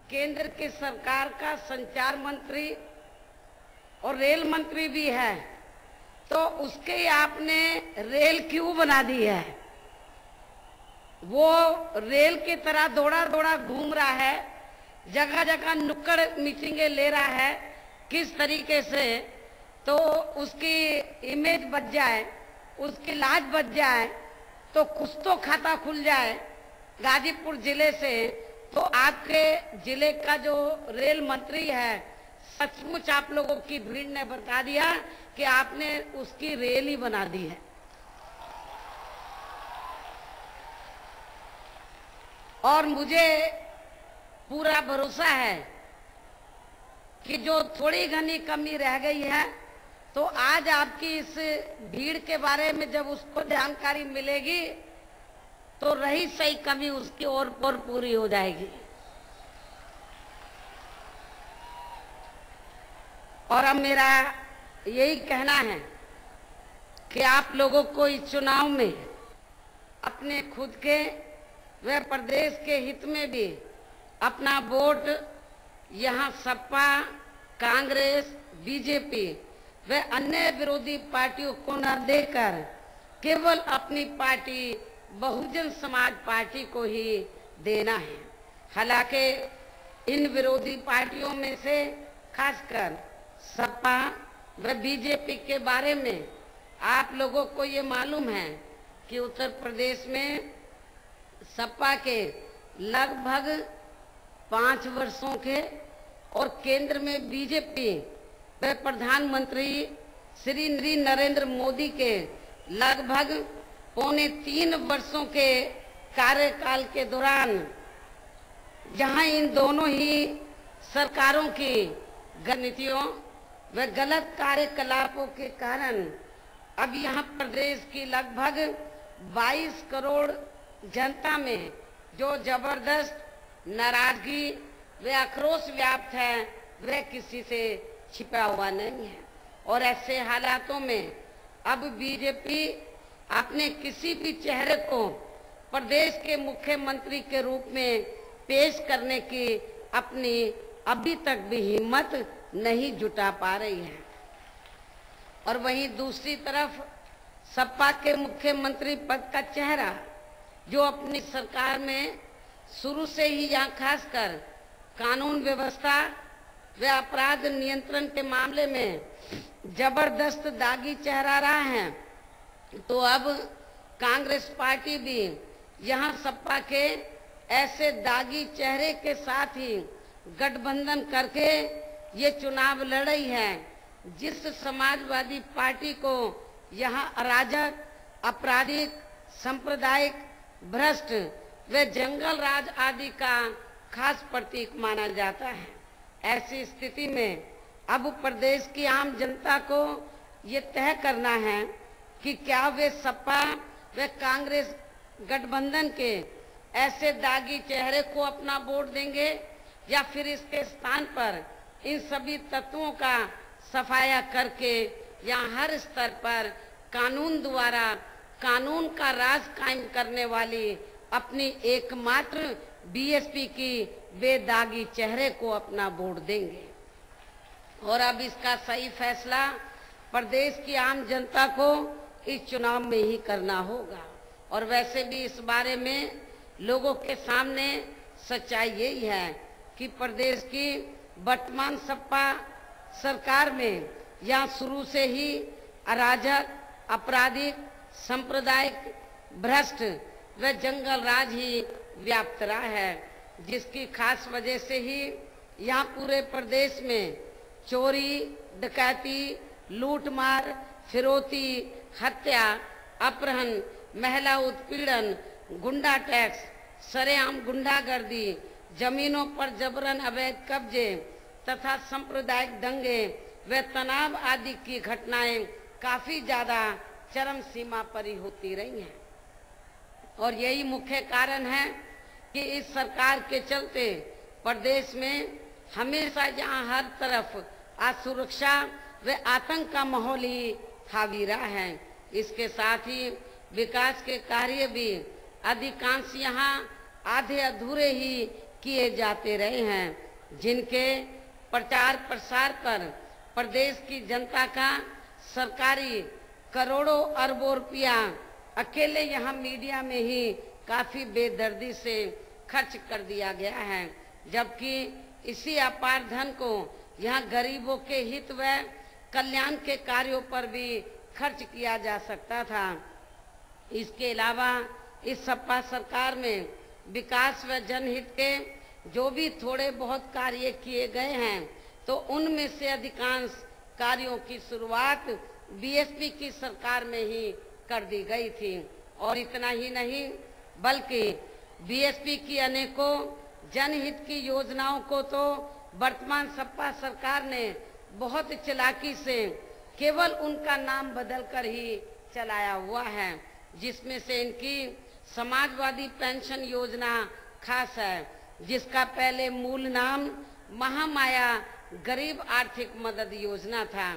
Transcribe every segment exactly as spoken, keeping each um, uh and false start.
केंद्र की सरकार का संचार मंत्री और रेल मंत्री भी है, तो उसके आपने रेल क्यों बना दी है? वो रेल की तरह दौड़ा दौड़ा घूम रहा है, जगह जगह नुक्कड़ मीटिंगें ले रहा है। किस तरीके से तो उसकी इमेज बच जाए, उसकी लाज बच जाए, तो कुछ तो खाता खुल जाए गाजीपुर जिले से। तो आपके जिले का जो रेल मंत्री है, सचमुच आप लोगों की भीड़ ने बता दिया कि आपने उसकी रेल ही बना दी है। और मुझे पूरा भरोसा है कि जो थोड़ी घनी कमी रह गई है, तो आज आपकी इस भीड़ के बारे में जब उसको जानकारी मिलेगी, तो रही सही कमी उसकी और और पूरी हो जाएगी। और अब मेरा यही कहना है कि आप लोगों को इस चुनाव में अपने खुद के व प्रदेश के हित में भी अपना वोट यहाँ सपा, कांग्रेस, बीजेपी व अन्य विरोधी पार्टियों को न देकर केवल अपनी पार्टी बहुजन समाज पार्टी को ही देना है। हालांकि इन विरोधी पार्टियों में से खासकर सपा व बीजेपी के बारे में आप लोगों को ये मालूम है कि उत्तर प्रदेश में सपा के लगभग पांच वर्षों के और केंद्र में बीजेपी व प्रधानमंत्री श्री नरेंद्र मोदी के लगभग पौने तीन वर्षों के कार्यकाल के दौरान, जहां इन दोनों ही सरकारों की नीतियों व गलत कार्यकलापों के कारण अब यहां प्रदेश की लगभग बाईस करोड़ जनता में जो जबरदस्त नाराजगी व आक्रोश व्याप्त है, वह किसी से छिपा हुआ नहीं है। और ऐसे हालातों में अब बीजेपी अपने किसी भी चेहरे को प्रदेश के मुख्यमंत्री के रूप में पेश करने की अपनी अभी तक भी हिम्मत नहीं जुटा पा रही है। और वहीं दूसरी तरफ सपा के मुख्यमंत्री पद का चेहरा, जो अपनी सरकार में शुरू से ही यहाँ खासकर कानून व्यवस्था व अपराध नियंत्रण के मामले में जबरदस्त दागी चेहरा रहा है, तो अब कांग्रेस पार्टी भी यहाँ सपा के ऐसे दागी चेहरे के साथ ही गठबंधन करके ये चुनाव लड़ रही है, जिस समाजवादी पार्टी को यहाँ अराजक, आपराधिक, सांप्रदायिक, भ्रष्ट व जंगल राज आदि का खास प्रतीक माना जाता है। ऐसी स्थिति में अब प्रदेश की आम जनता को ये तय करना है कि क्या वे सपा व कांग्रेस गठबंधन के ऐसे दागी चेहरे को अपना वोट देंगे, या फिर इसके स्थान पर इन सभी तत्वों का सफाया करके यहाँ हर स्तर पर कानून द्वारा कानून का राज कायम करने वाली अपनी एकमात्र बीएसपी की बेदागी चेहरे को अपना वोट देंगे। और अब इसका सही फैसला प्रदेश की आम जनता को इस चुनाव में ही करना होगा। और वैसे भी इस बारे में लोगों के सामने सच्चाई यही है कि प्रदेश की वर्तमान सपा सरकार में यहाँ शुरू से ही अराजक, आपराधिक, सांप्रदायिक, भ्रष्ट व जंगल राज ही व्याप्त रहा है, जिसकी खास वजह से ही यहाँ पूरे प्रदेश में चोरी, डकैती, लूटमार, फिरौती, हत्या, अपहरण, महिला उत्पीड़न, गुंडा टैक्स, सरेआम गुंडागर्दी, जमीनों पर जबरन अवैध कब्जे तथा सांप्रदायिक दंगे व तनाव आदि की घटनाएं काफी ज्यादा चरम सीमा पर ही होती रही हैं। और यही मुख्य कारण है कि इस सरकार के चलते प्रदेश में हमेशा जहां हर तरफ असुरक्षा व आतंक का माहौल ही हावी रहा है। इसके साथ ही विकास के कार्य भी अधिकांश यहाँ आधे अधूरे ही किए जाते रहे हैं, जिनके प्रचार प्रसार पर प्रदेश की जनता का सरकारी करोड़ों अरबों रुपया अकेले यहाँ मीडिया में ही काफी बेदर्दी से खर्च कर दिया गया है, जबकि इसी अपार धन को यहाँ गरीबों के हित व कल्याण के कार्यों पर भी खर्च किया जा सकता था। इसके अलावा इस सपा सरकार में विकास व जनहित के जो भी थोड़े बहुत कार्य किए गए हैं, तो उनमें से अधिकांश कार्यों की शुरुआत बीएसपी की सरकार में ही कर दी गई थी। और इतना ही नहीं, बल्कि बीएसपी की अनेकों जनहित की योजनाओं को तो वर्तमान सपा सरकार ने बहुत चालाकी से केवल उनका नाम बदलकर ही चलाया हुआ है, जिसमें से इनकी समाजवादी पेंशन योजना खास है, जिसका पहले मूल नाम महामाया गरीब आर्थिक मदद योजना था।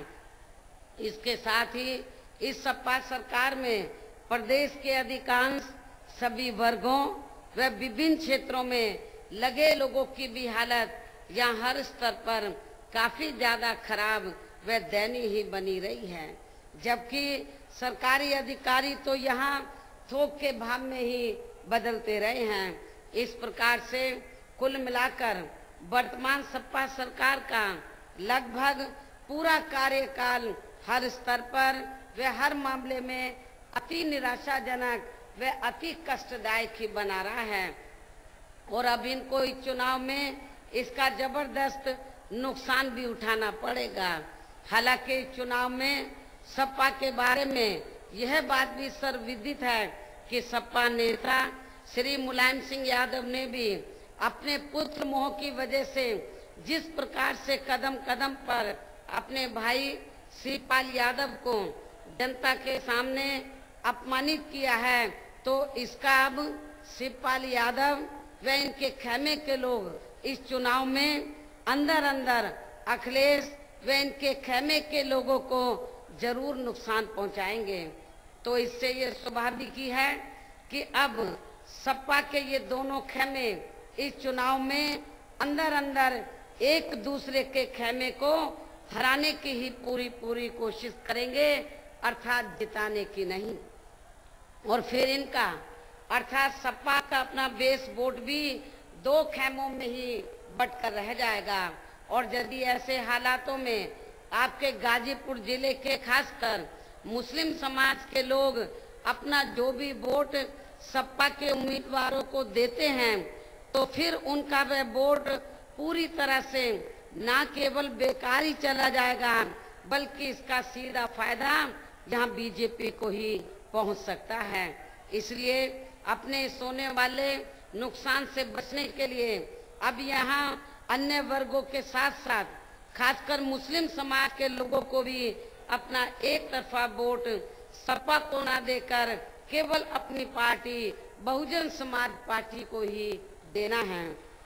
इसके साथ ही इस सपा सरकार में प्रदेश के अधिकांश सभी वर्गों व विभिन्न क्षेत्रों में लगे लोगों की भी हालत यहाँ हर स्तर पर काफी ज्यादा खराब व दयनीय ही बनी रही है, जबकि सरकारी अधिकारी तो यहाँ थोक के भाव में ही बदलते रहे हैं। इस प्रकार से कुल मिलाकर वर्तमान सपा सरकार का लगभग पूरा कार्यकाल हर स्तर पर व हर मामले में अति निराशाजनक व अति कष्टदायक ही बना रहा है। और अब इनको इस चुनाव में इसका जबरदस्त नुकसान भी उठाना पड़ेगा। हालांकि चुनाव में सपा के बारे में यह बात भी सर्वविदित है कि सपा नेता श्री मुलायम सिंह यादव ने भी अपने पुत्र मोह की वजह से जिस प्रकार से कदम कदम पर अपने भाई शिवपाल यादव को जनता के सामने अपमानित किया है, तो इसका अब शिवपाल यादव व इनके खेमे के लोग इस चुनाव में अंदर अंदर अखिलेश व इनके खेमे के लोगों को जरूर नुकसान पहुंचाएंगे। तो इससे ये स्वाभाविक ही है कि अब सपा के ये दोनों खेमे इस चुनाव में अंदर अंदर एक दूसरे के खेमे को हराने की ही पूरी पूरी कोशिश करेंगे, अर्थात जिताने की नहीं। और फिर इनका अर्थात सपा का अपना बेस वोट भी दो खेमों में ही बटकर रह जाएगा। और यदि ऐसे हालातों में आपके गाजीपुर जिले के खासकर मुस्लिम समाज के लोग अपना जो भी वोट सपा के उम्मीदवारों को देते हैं, तो फिर उनका वह वोट पूरी तरह से न केवल बेकार ही चला जाएगा, बल्कि इसका सीधा फायदा यहाँ बीजेपी को ही पहुंच सकता है। इसलिए अपने सोने वाले नुकसान से बचने के लिए अब यहाँ अन्य वर्गों के साथ साथ खासकर मुस्लिम समाज के लोगों को भी अपना एक तरफा वोट सपा को न देकर केवल अपनी पार्टी बहुजन समाज पार्टी को ही देना है,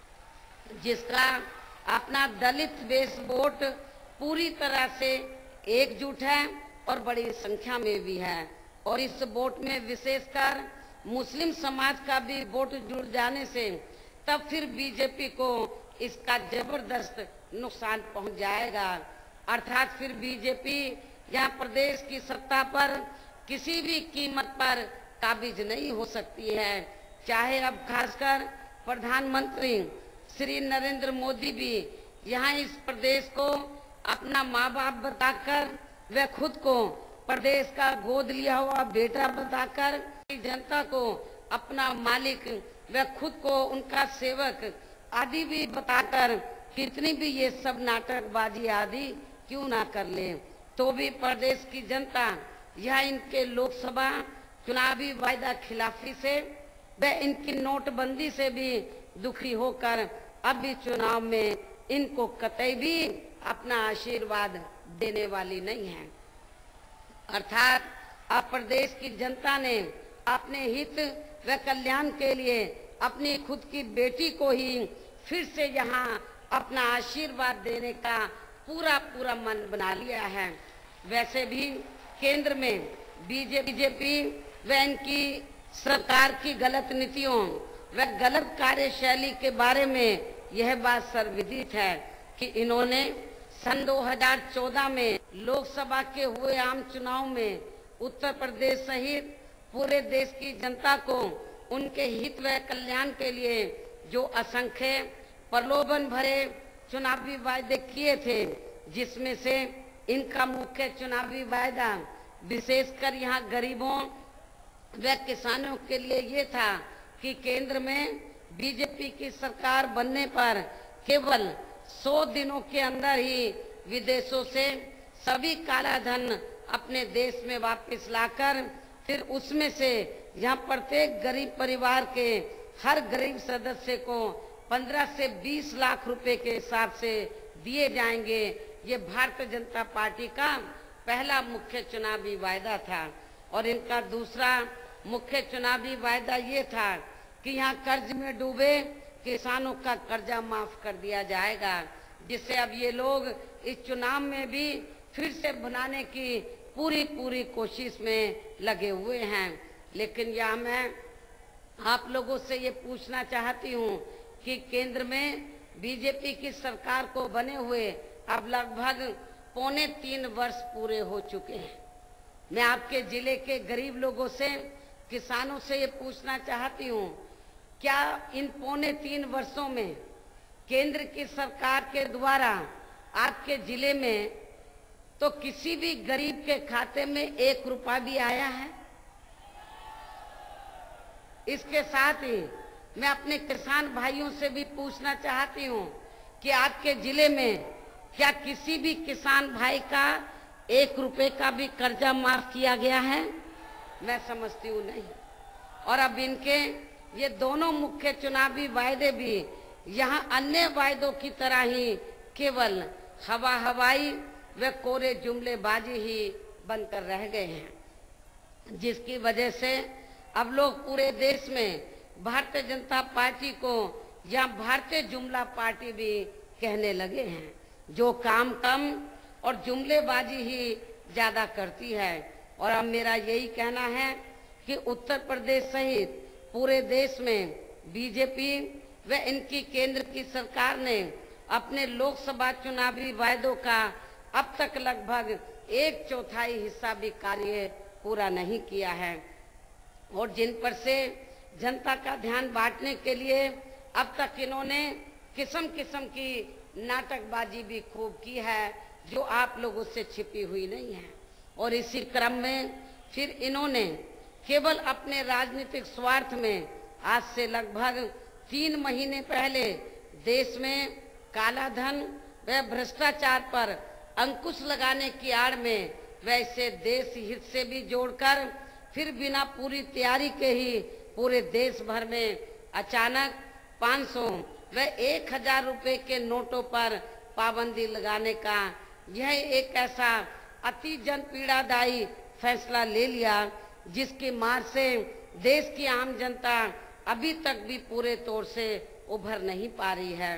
जिसका अपना दलित बेस वोट पूरी तरह से एकजुट है और बड़ी संख्या में भी है। और इस वोट में विशेषकर मुस्लिम समाज का भी वोट जुड़ जाने से तब फिर बीजेपी को इसका जबरदस्त नुकसान पहुंच जाएगा। अर्थात फिर बीजेपी यहाँ प्रदेश की सत्ता पर किसी भी कीमत पर काबिज नहीं हो सकती है, चाहे अब खासकर प्रधानमंत्री श्री नरेंद्र मोदी भी यहाँ इस प्रदेश को अपना माँ बाप बताकर व खुद को प्रदेश का गोद लिया हुआ बेटा बताकर जनता को अपना मालिक व खुद को उनका सेवक आदि भी बताकर कितनी भी ये सब नाटकबाजी आदि क्यों ना कर ले, तो भी प्रदेश की जनता यह इनके लोकसभा चुनावी वायदा खिलाफी से व इनकी नोटबंदी से भी दुखी होकर अब इस चुनाव में इनको कतई भी अपना आशीर्वाद देने वाली नहीं है। अर्थात अब प्रदेश की जनता ने अपने हित व कल्याण के लिए अपनी खुद की बेटी को ही फिर से यहाँ अपना आशीर्वाद देने का पूरा पूरा मन बना लिया है। वैसे भी केंद्र में बीजेपी व इनकी सरकार की गलत नीतियों व गलत कार्यशैली के बारे में यह बात सर्वविदित है कि इन्होंने सन दो हज़ार चौदह में लोकसभा के हुए आम चुनाव में उत्तर प्रदेश सहित पूरे देश की जनता को उनके हित व कल्याण के लिए जो असंख्य प्रलोभन भरे चुनावी वायदे किए थे, जिसमें से इनका मुख्य चुनावी वायदा विशेषकर यहाँ गरीबों व किसानों के लिए ये था कि केंद्र में बीजेपी की सरकार बनने पर केवल सौ दिनों के अंदर ही विदेशों से सभी काला धन अपने देश में वापस लाकर फिर उसमें से यहाँ प्रत्येक गरीब परिवार के हर गरीब सदस्य को पंद्रह से बीस लाख रुपए के हिसाब से दिए जाएंगे। ये भारतीय जनता पार्टी का पहला मुख्य चुनावी वायदा था। और इनका दूसरा मुख्य चुनावी वायदा ये था कि यहाँ कर्ज में डूबे किसानों का कर्जा माफ कर दिया जाएगा, जिससे अब ये लोग इस चुनाव में भी फिर से बनाने की पूरी पूरी कोशिश में लगे हुए हैं। लेकिन यहाँ मैं आप लोगों से ये पूछना चाहती हूँ कि केंद्र में बीजेपी की सरकार को बने हुए अब लगभग पौने तीन वर्ष पूरे हो चुके हैं। मैं आपके जिले के गरीब लोगों से, किसानों से ये पूछना चाहती हूँ, क्या इन पौने तीन वर्षों में केंद्र की सरकार के द्वारा आपके जिले में तो किसी भी गरीब के खाते में एक रुपया भी आया है? इसके साथ ही मैं अपने किसान भाइयों से भी पूछना चाहती हूँ कि आपके जिले में क्या किसी भी किसान भाई का एक रुपए का भी कर्जा माफ किया गया है? मैं समझती हूँ नहीं। और अब इनके ये दोनों मुख्य चुनावी वायदे भी यहाँ अन्य वायदों की तरह ही केवल हवा हवाई व कोरे जुमलेबाजी ही बनकर रह गए हैं, जिसकी वजह से अब लोग पूरे देश में भारतीय जनता पार्टी को या भारतीय जुमला पार्टी भी कहने लगे हैं, जो काम कम और जुमलेबाजी ही ज्यादा करती है। और अब मेरा यही कहना है कि उत्तर प्रदेश सहित पूरे देश में बीजेपी व इनकी केंद्र की सरकार ने अपने लोकसभा चुनावी वायदों का अब तक लगभग एक चौथाई हिस्सा भी कार्य पूरा नहीं किया है। और जिन पर से जनता का ध्यान बांटने के लिए अब तक इन्होंने किस्म किस्म की नाटकबाजी भी खूब की है, जो आप लोगों से छिपी हुई नहीं है। और इसी क्रम में फिर इन्होंने केवल अपने राजनीतिक स्वार्थ में आज से लगभग तीन महीने पहले देश में काला धन व भ्रष्टाचार पर अंकुश लगाने की आड़ में वैसे देश हित से भी जोड़कर फिर बिना पूरी तैयारी के ही पूरे देश भर में अचानक पाँच सौ व एक हजार रुपए के नोटों पर पाबंदी लगाने का यह एक ऐसा अति जन पीड़ादायी फैसला ले लिया, जिसकी मार से देश की आम जनता अभी तक भी पूरे तौर से उभर नहीं पा रही है।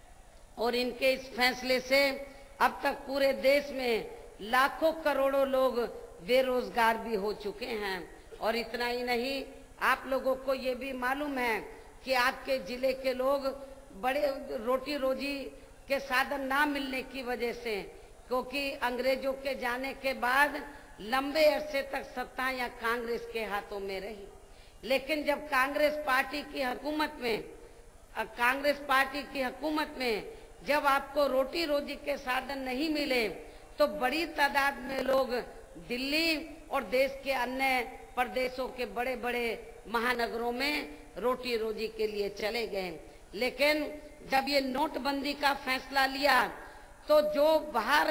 और इनके इस फैसले से अब तक पूरे देश में लाखों करोड़ों लोग बेरोजगार भी हो चुके हैं। और इतना ही नहीं, आप लोगों को ये भी मालूम है कि आपके जिले के लोग बड़े रोटी रोजी के साधन ना मिलने की वजह से, क्योंकि अंग्रेजों के जाने के बाद लंबे अरसे तक सत्ता या कांग्रेस के हाथों में रही, लेकिन जब कांग्रेस पार्टी की हुकूमत में कांग्रेस पार्टी की हुकूमत में जब आपको रोटी रोजी के साधन नहीं मिले, तो बड़ी तादाद में लोग दिल्ली और देश के अन्य प्रदेशों के बड़े बड़े महानगरों में रोटी रोजी के लिए चले गए। लेकिन जब ये नोटबंदी का फैसला लिया, तो जो बाहर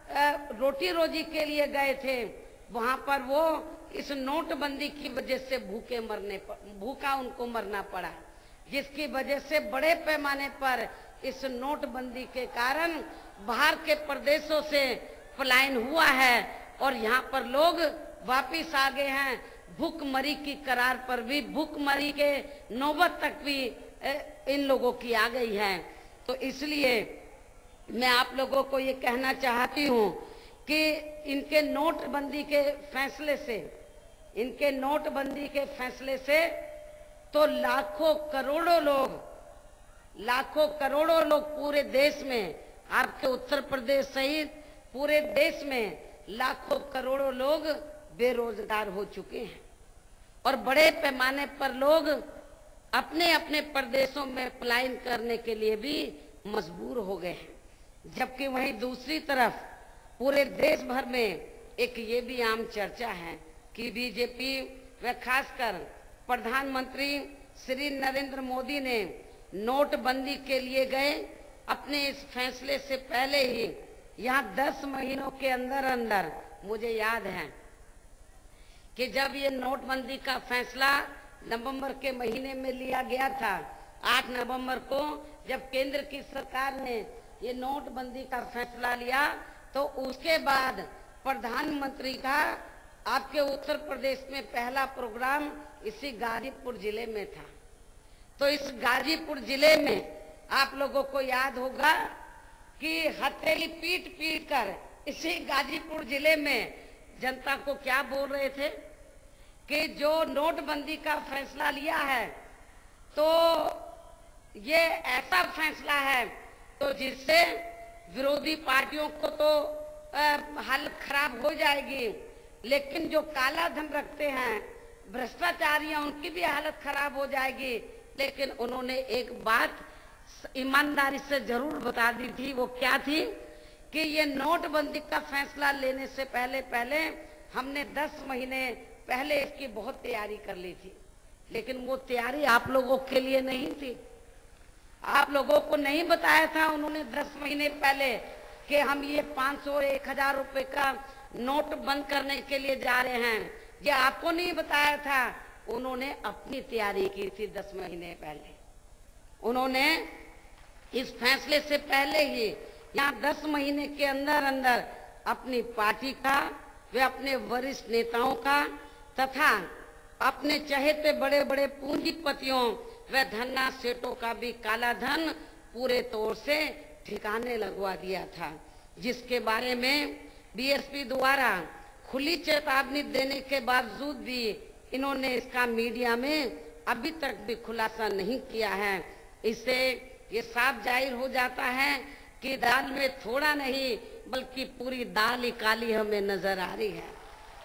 रोटी रोजी के लिए गए थे, वहां पर वो इस नोटबंदी की वजह से भूखे मरने भूखा उनको मरना पड़ा, जिसकी वजह से बड़े पैमाने पर इस नोटबंदी के कारण बाहर के प्रदेशों से पलायन हुआ है और यहाँ पर लोग वापिस आ गए हैं। भूखमरी की करार पर भी, भूखमरी के नौबत तक भी इन लोगों की आ गई है। तो इसलिए मैं आप लोगों को ये कहना चाहती हूँ कि इनके नोटबंदी के फैसले से इनके नोटबंदी के फैसले से तो लाखों करोड़ों लोग लाखों करोड़ों लोग पूरे देश में, आपके उत्तर प्रदेश सहित पूरे देश में लाखों करोड़ों लोग बेरोजगार हो चुके हैं और बड़े पैमाने पर लोग अपने अपने प्रदेशों में पलायन करने के लिए भी मजबूर हो गए हैं। जबकि वहीं दूसरी तरफ पूरे देश भर में एक ये भी आम चर्चा है कि बीजेपी व खासकर प्रधानमंत्री श्री नरेंद्र मोदी ने नोटबंदी के लिए गए अपने इस फैसले से पहले ही यहाँ दस महीनों के अंदर अंदर, मुझे याद है कि जब ये नोटबंदी का फैसला नवंबर के महीने में लिया गया था, आठ नवंबर को जब केंद्र की सरकार ने ये नोटबंदी का फैसला लिया, तो उसके बाद प्रधानमंत्री का आपके उत्तर प्रदेश में पहला प्रोग्राम इसी गाजीपुर जिले में था। तो इस गाजीपुर जिले में आप लोगों को याद होगा कि हथेली पीट पीट कर इसी गाजीपुर जिले में जनता को क्या बोल रहे थे कि जो नोटबंदी का फैसला लिया है तो ये ऐसा फैसला है तो जिससे विरोधी पार्टियों को तो हालत खराब हो जाएगी, लेकिन जो काला धन रखते हैं भ्रष्टाचारी उनकी भी हालत खराब हो जाएगी। लेकिन उन्होंने एक बात ईमानदारी से जरूर बता दी थी, वो क्या थी कि ये नोटबंदी का फैसला लेने से पहले पहले हमने दस महीने पहले इसकी बहुत तैयारी कर ली थी। लेकिन वो तैयारी आप लोगों के लिए नहीं थी, आप लोगों को नहीं बताया था उन्होंने दस महीने पहले कि हम ये पाँच सौ एक हजार रुपए का नोट बंद करने के लिए जा रहे हैं। ये आपको नहीं बताया था, उन्होंने अपनी तैयारी की थी दस महीने पहले। उन्होंने इस फैसले से पहले ही यहाँ दस महीने के अंदर अंदर अपनी पार्टी का वे अपने वरिष्ठ नेताओं का तथा अपने चहेते बड़े बड़े पूंजीपतियों व धन्ना सेठों का भी काला धन पूरे तौर से ठिकाने लगवा दिया था, जिसके बारे में बीएसपी द्वारा खुली चेतावनी देने के बावजूद भी इन्होंने इसका मीडिया में अभी तक भी खुलासा नहीं किया है। इससे ये साफ जाहिर हो जाता है कि दाल में थोड़ा नहीं बल्कि पूरी दाल ही काली हमें नजर आ रही है।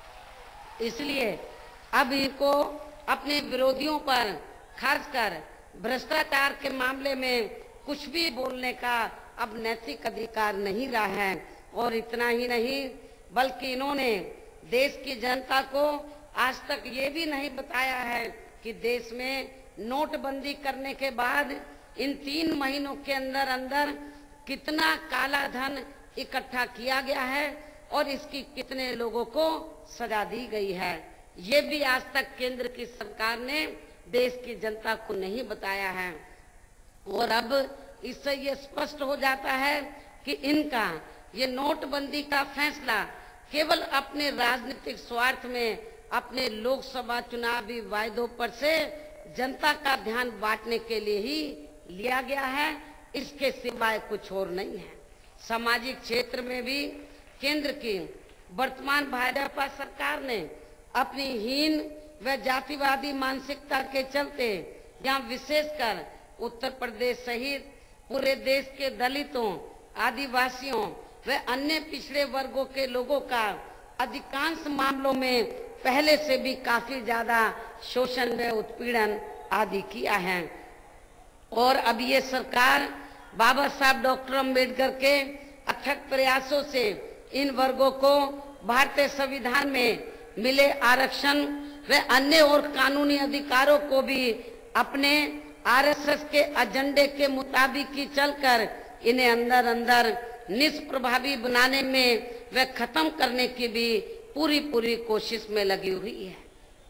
इसलिए अब इनको अपने विरोधियों पर खासकर भ्रष्टाचार के मामले में कुछ भी बोलने का अब नैतिक अधिकार नहीं रहा है। और इतना ही नहीं बल्कि इन्होंने देश की जनता को आज तक ये भी नहीं बताया है कि देश में नोटबंदी करने के बाद इन तीन महीनों के अंदर अंदर कितना काला धन इकट्ठा किया गया है और इसकी कितने लोगों को सजा दी गई है। ये भी आज तक केंद्र की सरकार ने देश की जनता को नहीं बताया है। और अब इससे ये स्पष्ट हो जाता है कि इनका ये नोटबंदी का फैसला केवल अपने राजनीतिक स्वार्थ में, अपने लोकसभा चुनावी वायदों पर से जनता का ध्यान बांटने के लिए ही लिया गया है, इसके सिवाय कुछ और नहीं है। सामाजिक क्षेत्र में भी केंद्र की वर्तमान भाजपा सरकार ने अपनी हीन व जातिवादी मानसिकता के चलते यहाँ विशेषकर उत्तर प्रदेश सहित पूरे देश के दलितों, आदिवासियों व अन्य पिछड़े वर्गों के लोगों का अधिकांश मामलों में पहले से भी काफी ज्यादा शोषण व उत्पीड़न आदि किया है। और अब ये सरकार बाबा साहब डॉक्टर अम्बेडकर के अथक प्रयासों से इन वर्गों को भारतीय संविधान में मिले आरक्षण व अन्य और कानूनी अधिकारों को भी अपने आरएसएस के एजेंडे के मुताबिक ही चलकर इन्हें अंदर अंदर निष्प्रभावी बनाने में व खत्म करने की भी पूरी पूरी कोशिश में लगी हुई है।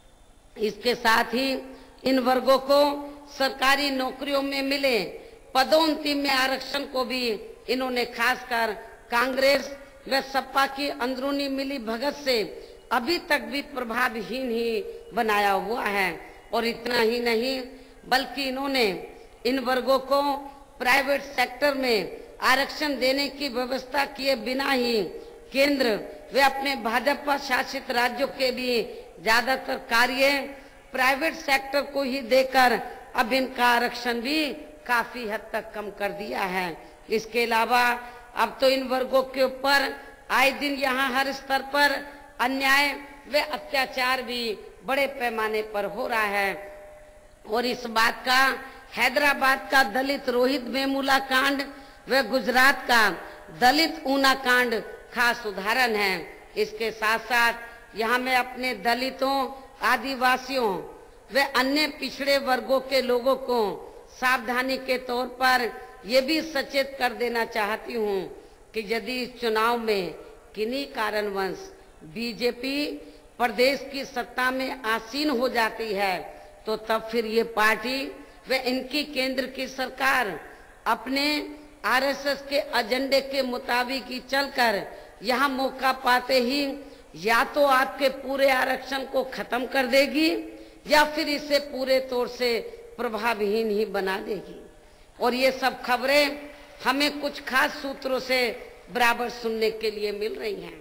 इसके साथ ही इन वर्गों को सरकारी नौकरियों में मिले पदोन्नति में आरक्षण को भी इन्होंने खासकर कांग्रेस व सपा की अंदरूनी मिली भगत से अभी तक भी प्रभावहीन ही बनाया हुआ है। और इतना ही नहीं बल्कि इन्होंने इन वर्गों को प्राइवेट सेक्टर में आरक्षण देने की व्यवस्था किए बिना ही केंद्र वे अपने भाजपा शासित राज्यों के भी ज्यादातर कार्य प्राइवेट सेक्टर को ही देकर अब इनका आरक्षण भी काफी हद तक कम कर दिया है। इसके अलावा अब तो इन वर्गों के ऊपर आए दिन यहाँ हर स्तर पर अन्याय व अत्याचार भी बड़े पैमाने पर हो रहा है। और इस बात का हैदराबाद का दलित रोहित वेमुला कांड व गुजरात का दलित ऊना कांड खास उदाहरण है। इसके साथ साथ यहाँ मैं अपने दलितों, आदिवासियों व अन्य पिछड़े वर्गों के लोगों को सावधानी के तौर पर ये भी सचेत कर देना चाहती हूँ कि यदि इस चुनाव में किन्हीं कारणवश बीजेपी प्रदेश की सत्ता में आसीन हो जाती है तो तब फिर ये पार्टी व इनकी केंद्र की सरकार अपने आरएसएस के एजेंडे के मुताबिक ही चलकर यहाँ मौका पाते ही या तो आपके पूरे आरक्षण को खत्म कर देगी या फिर इसे पूरे तौर से प्रभावहीन ही बना देगी। और ये सब खबरें हमें कुछ खास सूत्रों से बराबर सुनने के लिए मिल रही हैं।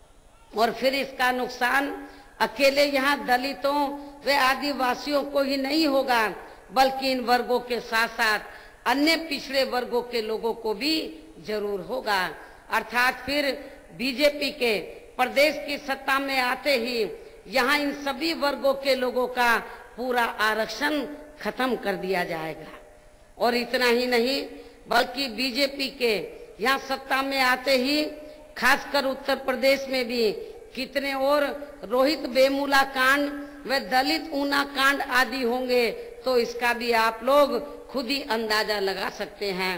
और फिर इसका नुकसान अकेले यहाँ दलितों व आदिवासियों को ही नहीं होगा, बल्कि इन वर्गों के साथ साथ अन्य पिछड़े वर्गों के लोगों को भी जरूर होगा। अर्थात फिर बीजेपी के प्रदेश की सत्ता में आते ही यहाँ इन सभी वर्गों के लोगों का पूरा आरक्षण खत्म कर दिया जाएगा। और इतना ही नहीं बल्कि बीजेपी के यहाँ सत्ता में आते ही खासकर उत्तर प्रदेश में भी कितने और रोहित वेमुला कांड व दलित ऊना कांड आदि होंगे तो इसका भी आप लोग खुद ही अंदाजा लगा सकते हैं।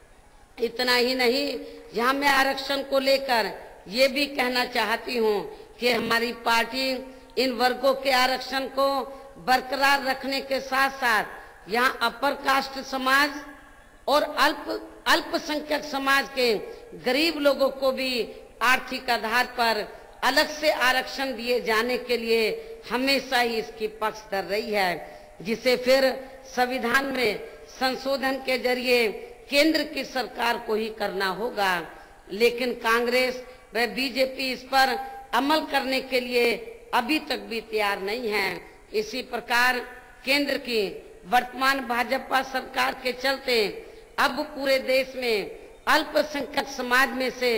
इतना ही नहीं, यहाँ मैं आरक्षण को लेकर ये भी कहना चाहती हूँ कि हमारी पार्टी इन वर्गों के आरक्षण को बरकरार रखने के साथ साथ यहाँ अपर कास्ट समाज और अल्प अल्पसंख्यक समाज के गरीब लोगों को भी आर्थिक आधार पर अलग से आरक्षण दिए जाने के लिए हमेशा ही इसकी पक्षधर रही है, जिसे फिर संविधान में संशोधन के जरिए केंद्र की सरकार को ही करना होगा। लेकिन कांग्रेस व बीजेपी इस पर अमल करने के लिए अभी तक भी तैयार नहीं है। इसी प्रकार केंद्र की वर्तमान भाजपा सरकार के चलते अब पूरे देश में अल्पसंख्यक समाज में से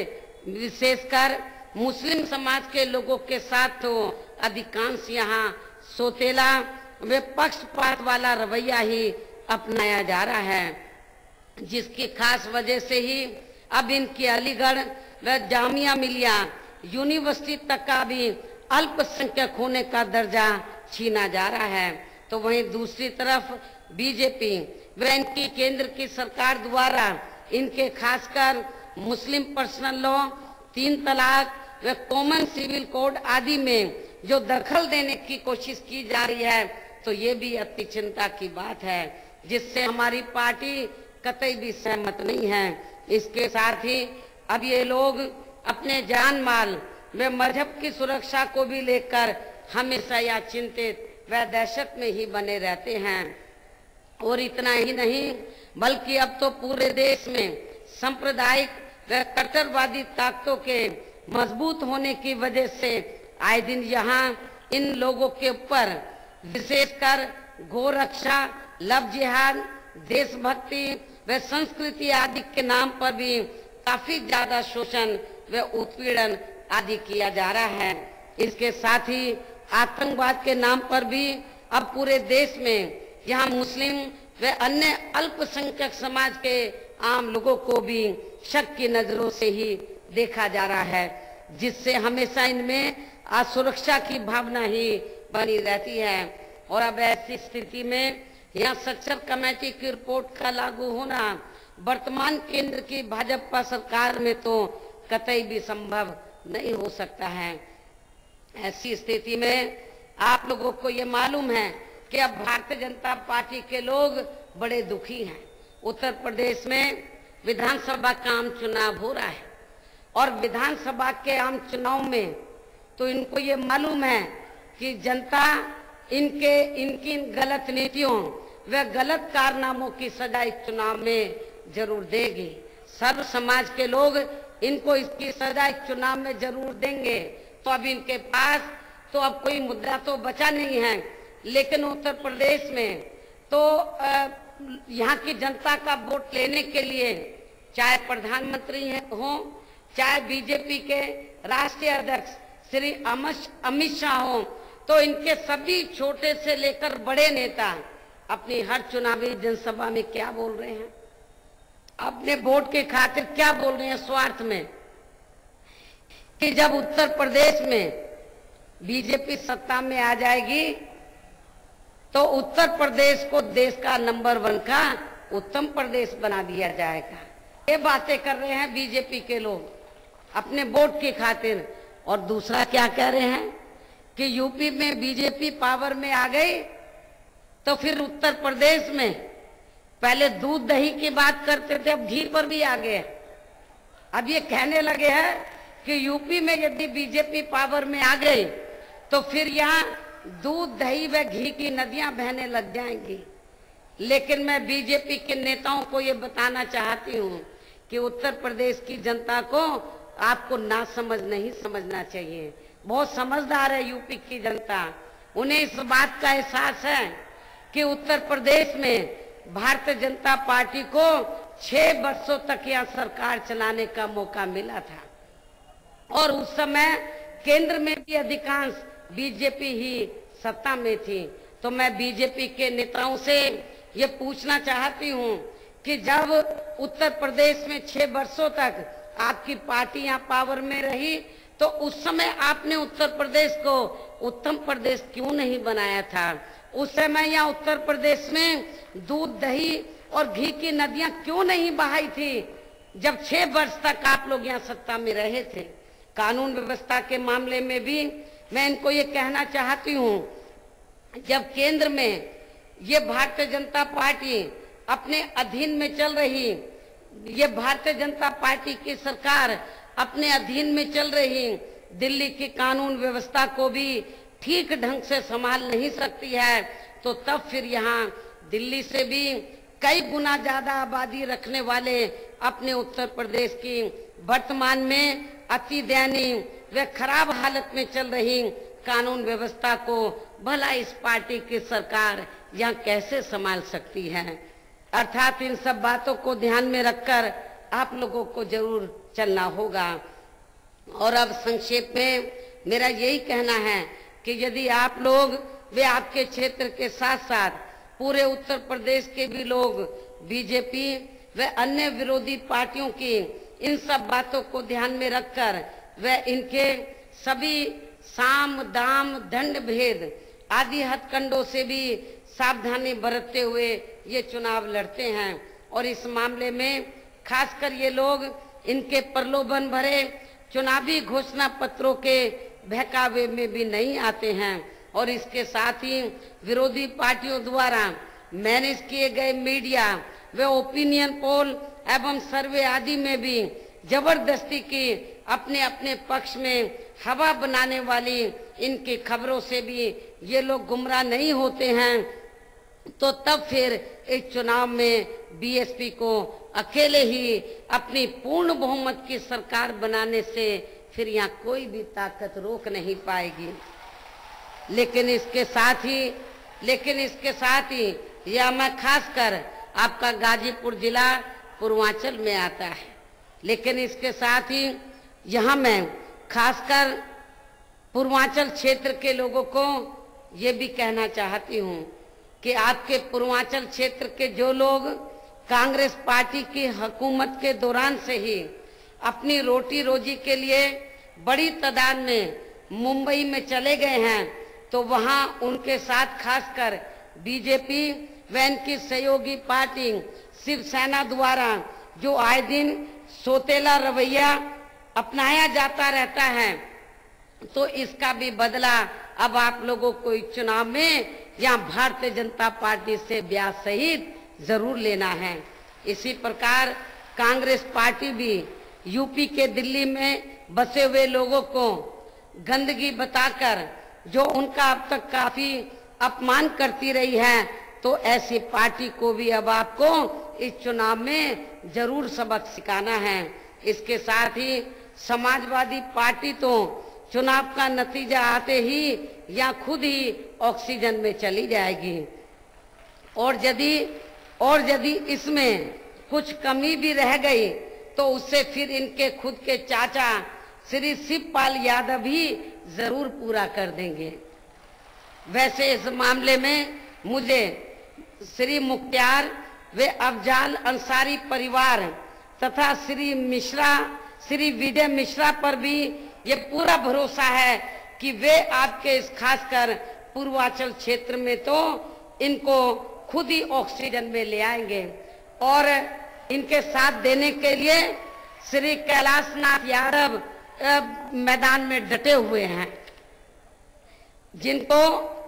विशेषकर मुस्लिम समाज के लोगों के साथ तो अधिकांश यहाँ सोतेला व पक्षपात वाला रवैया ही अपनाया जा रहा है, जिसकी खास वजह से ही अब इनकी अलीगढ़ व जामिया मिलिया यूनिवर्सिटी तक का भी अल्पसंख्यक होने का दर्जा छीना जा रहा है। तो वहीं दूसरी तरफ बीजेपी व इनकी केंद्र की सरकार द्वारा इनके खासकर मुस्लिम पर्सनल लॉ, तीन तलाक व कॉमन सिविल कोड आदि में जो दखल देने की कोशिश की जा रही है तो ये भी अति चिंता की बात है, जिससे हमारी पार्टी कतई भी सहमत नहीं है। इसके साथ ही अब ये लोग अपने जान माल व मजहब की सुरक्षा को भी लेकर हमेशा या चिंतित व दहशत में ही बने रहते हैं। और इतना ही नहीं बल्कि अब तो पूरे देश में सांप्रदायिक व कट्टरवादी ताकतों के मजबूत होने की वजह से आए दिन यहाँ इन लोगों के ऊपर विशेषकर गोरक्षा, लव जिहाद, देशभक्ति व संस्कृति आदि के नाम पर भी काफी ज्यादा शोषण व उत्पीड़न आदि किया जा रहा है। इसके साथ ही आतंकवाद के नाम पर भी अब पूरे देश में यहाँ मुस्लिम व अन्य अल्पसंख्यक समाज के आम लोगों को भी शक की नजरों से ही देखा जा रहा है, जिससे हमेशा इनमें असुरक्षा की भावना ही बनी रहती है। और अब ऐसी स्थिति में यहाँ सच्चर कमेटी की रिपोर्ट का लागू होना वर्तमान केंद्र की भाजपा सरकार में तो कतई भी संभव नहीं हो सकता है। ऐसी स्थिति में आप लोगों को ये मालूम है कि अब भारतीय जनता पार्टी के लोग बड़े दुखी हैं। उत्तर प्रदेश में विधानसभा का आम चुनाव हो रहा है और विधानसभा के आम चुनाव में तो इनको ये मालूम है कि जनता इनके इनकी इन गलत नीतियों व गलत कारनामों की सजा इस चुनाव में जरूर देगी। सर्व समाज के लोग इनको इसकी सजा इस चुनाव में जरूर देंगे। तो अब इनके पास तो अब कोई मुद्दा तो बचा नहीं है लेकिन उत्तर प्रदेश में तो यहाँ की जनता का वोट लेने के लिए चाहे प्रधानमंत्री हों, चाहे बीजेपी के राष्ट्रीय अध्यक्ष श्री अमित शाह हों, तो इनके सभी छोटे से लेकर बड़े नेता अपनी हर चुनावी जनसभा में क्या बोल रहे हैं, अपने वोट के खातिर क्या बोल रहे हैं, स्वार्थ में, कि जब उत्तर प्रदेश में बीजेपी सत्ता में आ जाएगी तो उत्तर प्रदेश को देश का नंबर वन का उत्तम प्रदेश बना दिया जाएगा। ये बातें कर रहे हैं बीजेपी के लोग अपने वोट की खातिर। और दूसरा क्या कह रहे हैं कि यूपी में बीजेपी पावर में आ गई तो फिर उत्तर प्रदेश में पहले दूध दही की बात करते थे, अब घी पर भी आ गए। अब ये कहने लगे हैं कि यूपी में यदि बीजेपी पावर में आ गई तो फिर यहाँ दूध दही व घी की नदियां बहने लग जाएंगी। लेकिन मैं बीजेपी के नेताओं को ये बताना चाहती हूँ कि उत्तर प्रदेश की जनता को आपको ना समझ नहीं समझना चाहिए। बहुत समझदार है यूपी की जनता, उन्हें इस बात का एहसास है कि उत्तर प्रदेश में भारतीय जनता पार्टी को छह वर्षों तक यह सरकार चलाने का मौका मिला था और उस समय केंद्र में भी अधिकांश बीजेपी ही सत्ता में थी। तो मैं बीजेपी के नेताओं से ये पूछना चाहती हूँ कि जब उत्तर प्रदेश में छह वर्षों तक आपकी पार्टी यहाँ पावर में रही तो उस समय आपने उत्तर प्रदेश को उत्तम प्रदेश क्यों नहीं बनाया था? उस समय यहाँ उत्तर प्रदेश में दूध दही और घी की नदियां क्यों नहीं बहाई थी जब छह वर्ष तक आप लोग यहाँ सत्ता में रहे थे? कानून व्यवस्था के मामले में भी मैं इनको ये कहना चाहती हूँ, जब केंद्र में ये भारतीय जनता पार्टी अपने अधीन में चल रही, ये भारतीय जनता पार्टी की सरकार अपने अधीन में चल रही, दिल्ली की कानून व्यवस्था को भी ठीक ढंग से संभाल नहीं सकती है, तो तब फिर यहाँ दिल्ली से भी कई गुना ज्यादा आबादी रखने वाले अपने उत्तर प्रदेश की वर्तमान में अति दयनीय व खराब हालत में चल रही कानून व्यवस्था को भला इस पार्टी की सरकार यहाँ कैसे संभाल सकती है? अर्थात इन सब बातों को ध्यान में रखकर आप लोगों को जरूर चलना होगा। और अब संक्षेप में मेरा यही कहना है कि यदि आप लोग वे आपके क्षेत्र के साथ साथ पूरे उत्तर प्रदेश के भी लोग बीजेपी व अन्य विरोधी पार्टियों की इन सब बातों को ध्यान में रखकर व इनके सभी साम दाम दंड भेद आदि हथकंडों से भी सावधानी बरतते हुए ये चुनाव लड़ते हैं और इस मामले में खासकर ये लोग इनके प्रलोभन भरे चुनावी घोषणा पत्रों के बहकावे में भी नहीं आते हैं और इसके साथ ही विरोधी पार्टियों द्वारा मैनेज किए गए मीडिया व ओपिनियन पोल एवं सर्वे आदि में भी जबरदस्ती की अपने अपने पक्ष में हवा बनाने वाली इनकी खबरों से भी ये लोग गुमराह नहीं होते हैं। तो तब फिर इस चुनाव में बीएसपी को अकेले ही अपनी पूर्ण बहुमत की सरकार बनाने से फिर यहाँ कोई भी ताकत रोक नहीं पाएगी। लेकिन इसके साथ ही लेकिन इसके साथ ही यह मैं खासकर आपका गाजीपुर जिला पूर्वांचल में आता है, लेकिन इसके साथ ही यहाँ मैं खासकर पूर्वांचल क्षेत्र के लोगों को ये भी कहना चाहती हूँ कि आपके पूर्वांचल क्षेत्र के जो लोग कांग्रेस पार्टी की हुकूमत के दौरान से ही अपनी रोटी रोजी के लिए बड़ी तादाद में मुंबई में चले गए हैं, तो वहाँ उनके साथ खासकर बीजेपी व इनकी सहयोगी पार्टी शिवसेना द्वारा जो आए दिन सोतेला रवैया अपनाया जाता रहता है, तो इसका भी बदला अब आप लोगों को इस चुनाव में या भारतीय जनता पार्टी से ब्याज सहित जरूर लेना है। इसी प्रकार कांग्रेस पार्टी भी यूपी के दिल्ली में बसे हुए लोगों को गंदगी बताकर जो उनका अब तक काफी अपमान करती रही है, तो ऐसी पार्टी को भी अब आपको इस चुनाव में जरूर सबक सिखाना है। इसके साथ ही समाजवादी पार्टी तो चुनाव का नतीजा आते ही या खुद ही ऑक्सीजन में चली जाएगी। और यदि और यदि इसमें कुछ कमी भी रह गई तो उससे फिर इनके खुद के चाचा श्री शिवपाल यादव ही जरूर पूरा कर देंगे। वैसे इस मामले में मुझे श्री मुख्तार व अफजाल अंसारी परिवार तथा श्री मिश्रा श्री विजय मिश्रा पर भी ये पूरा भरोसा है कि वे आपके इस खासकर पूर्वांचल क्षेत्र में तो इनको खुद ही ऑक्सीजन में ले आएंगे। और इनके साथ देने के लिए श्री कैलाशनाथ यादव मैदान में डटे हुए हैं, जिनको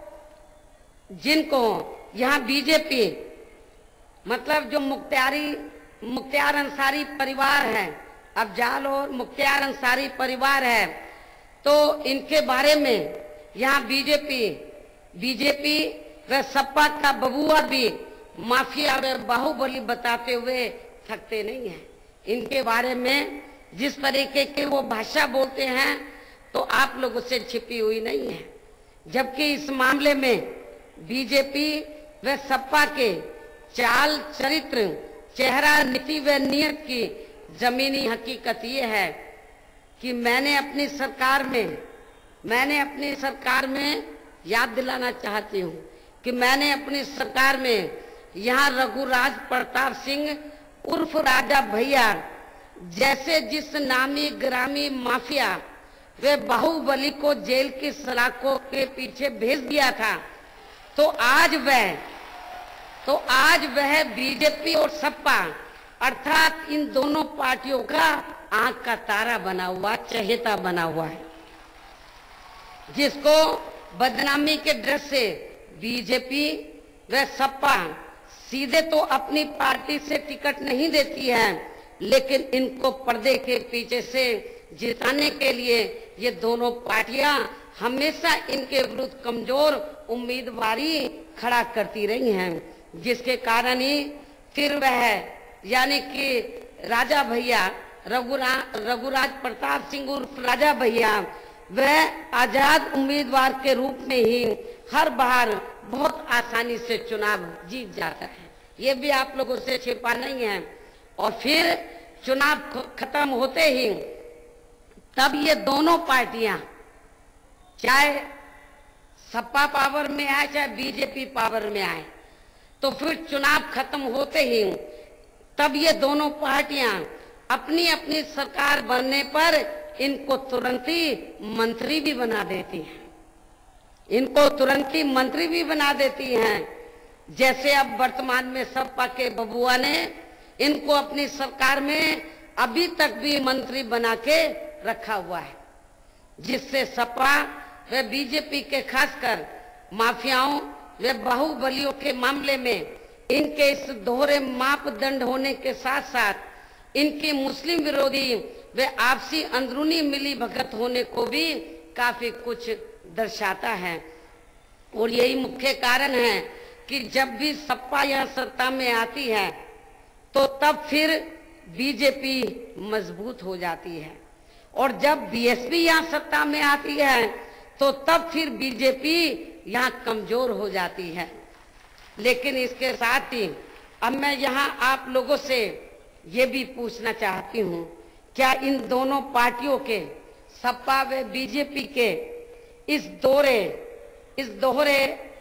जिनको यहाँ बीजेपी मतलब जो मुख्तारी मुख्तार अंसारी परिवार है, अफजाल और मुख्तार अंसारी परिवार है, तो इनके बारे में यहाँ बीजेपी बीजेपी व सपा का बबुआ भी माफिया व बाहुबली बताते हुए थकते नहीं है। इनके बारे में जिस तरीके के वो भाषा बोलते हैं तो आप लोगों से छिपी हुई नहीं है। जबकि इस मामले में बीजेपी व सपा के चाल चरित्र चेहरा नीति व नियत की जमीनी हकीकत ये है कि मैंने अपनी सरकार में मैंने अपनी सरकार में याद दिलाना चाहती हूँ कि मैंने अपनी सरकार में यहाँ रघुराज प्रताप सिंह उर्फ राजा भैया जैसे जिस नामी ग्रामी माफिया वे बाहुबली को जेल की सलाखों के पीछे भेज दिया था, तो आज वह तो आज वह बीजेपी और सपा अर्थात इन दोनों पार्टियों का आंख का तारा बना हुआ, चहेता बना हुआ है, जिसको बदनामी के डर से बीजेपी व सपा सीधे तो अपनी पार्टी से टिकट नहीं देती है, लेकिन इनको पर्दे के पीछे से जिताने के लिए ये दोनों पार्टियां हमेशा इनके विरुद्ध कमजोर उम्मीदवारी खड़ा करती रही हैं, जिसके कारण ही फिर वह यानी कि राजा भैया रघुरा रघुराज प्रताप सिंह उर्फ राजा भैया वह आजाद उम्मीदवार के रूप में ही हर बार बहुत आसानी से चुनाव जीत जाता है। ये भी आप लोगों से छिपा नहीं है। और फिर चुनाव खत्म होते ही तब ये दोनों पार्टियां चाहे सपा पावर में आए चाहे बीजेपी पावर में आए, तो फिर चुनाव खत्म होते ही तब ये दोनों पार्टियां अपनी अपनी सरकार बनने पर इनको तुरंत ही मंत्री भी बना देती हैं इनको तुरंत ही मंत्री भी बना देती हैं। जैसे अब वर्तमान में सपा के बबुआ ने इनको अपनी सरकार में अभी तक भी मंत्री बना के रखा हुआ है, जिससे सपा व बीजेपी के खासकर माफियाओं व बाहुबलियों के मामले में इनके इस दोहरे मापदंड होने के साथ साथ इनकी मुस्लिम विरोधी व आपसी अंदरूनी मिली भगत होने को भी काफी कुछ दर्शाता है। और यही मुख्य कारण है कि जब भी सपा यह सत्ता में आती है तो तब फिर बीजेपी मजबूत हो जाती है, और जब बीएसपी यहाँ सत्ता में आती है तो तब फिर बीजेपी यहाँ कमजोर हो जाती है। लेकिन इसके साथ ही अब मैं यहाँ आप लोगों से ये भी पूछना चाहती हूँ, क्या इन दोनों पार्टियों के सपा व बीजेपी के इस दोहरे इस दोहरे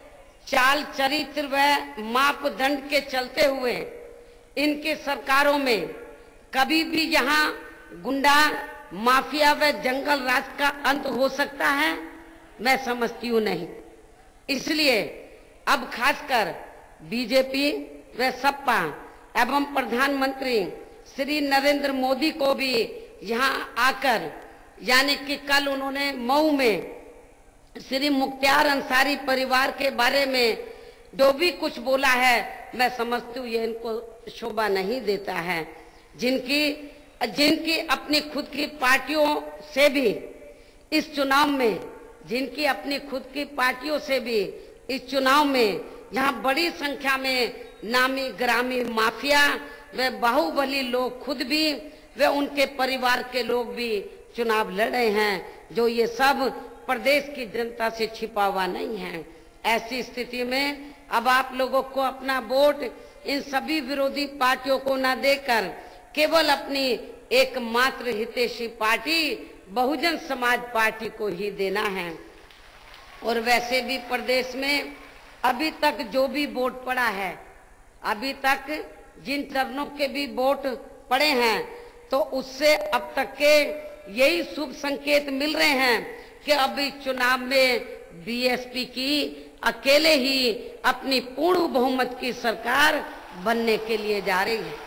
चाल चरित्र व मापदंड के चलते हुए इनके सरकारों में कभी भी यहाँ गुंडा माफिया व जंगल राज का अंत हो सकता है? मैं समझती हूँ नहीं। इसलिए अब खासकर बीजेपी व सपा एवं प्रधानमंत्री श्री नरेंद्र मोदी को भी यहाँ आकर यानी कि कल उन्होंने मऊ में श्री मुख्तार अंसारी परिवार के बारे में जो भी कुछ बोला है, मैं समझती हूँ ये इनको शोभा नहीं देता है, जिनकी जिनकी अपनी खुद की पार्टियों से भी इस चुनाव में जिनकी अपनी खुद की पार्टियों से भी इस चुनाव में यहाँ बड़ी संख्या में नामी ग्रामी माफिया व बाहुबली लोग खुद भी व उनके परिवार के लोग भी चुनाव लड़ रहे हैं, जो ये सब प्रदेश की जनता से छिपा हुआ नहीं है। ऐसी स्थिति में अब आप लोगों को अपना वोट इन सभी विरोधी पार्टियों को न देकर केवल अपनी एकमात्र हितैषी पार्टी बहुजन समाज पार्टी को ही देना है। और वैसे भी प्रदेश में अभी तक जो भी वोट पड़ा है, अभी तक जिन चरणों के भी वोट पड़े हैं, तो उससे अब तक के यही शुभ संकेत मिल रहे हैं कि अभी चुनाव में बीएसपी की अकेले ही अपनी पूर्ण बहुमत की सरकार बनने के लिए जा रही है।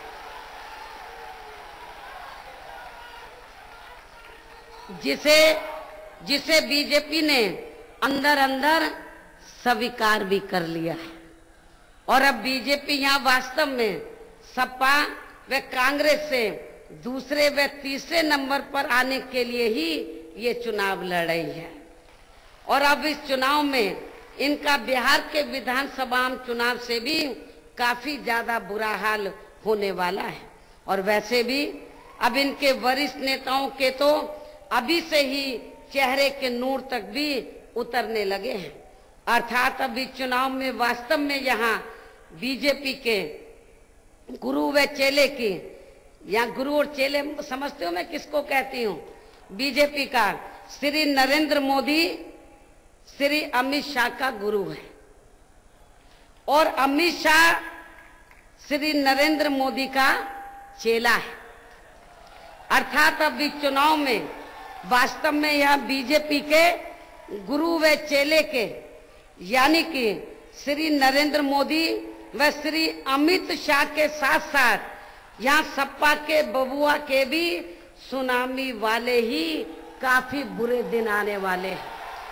जिसे जिसे बीजेपी ने अंदर अंदर स्वीकार भी कर लिया है। और अब बीजेपी यहाँ वास्तव में सपा व कांग्रेस से दूसरे व तीसरे नंबर पर आने के लिए ही ये चुनाव लड़ रही है। और अब इस चुनाव में इनका बिहार के विधानसभा चुनाव से भी काफी ज्यादा बुरा हाल होने वाला है। और वैसे भी अब इनके वरिष्ठ नेताओं के तो अभी से ही चेहरे के नूर तक भी उतरने लगे हैं। अर्थात अभी चुनाव में वास्तव में यहाँ बीजेपी के गुरु व चेले की, या गुरु और चेले समझते हो मैं किसको कहती हूँ, बीजेपी का श्री नरेंद्र मोदी श्री अमित शाह का गुरु है और अमित शाह श्री नरेंद्र मोदी का चेला है। अर्थात अभी चुनाव में वास्तव में यह बीजेपी के गुरु व चेले के यानी कि श्री नरेंद्र मोदी व श्री अमित शाह के साथ साथ यहाँ सपा के बबुआ के भी सुनामी वाले ही काफी बुरे दिन आने वाले हैं।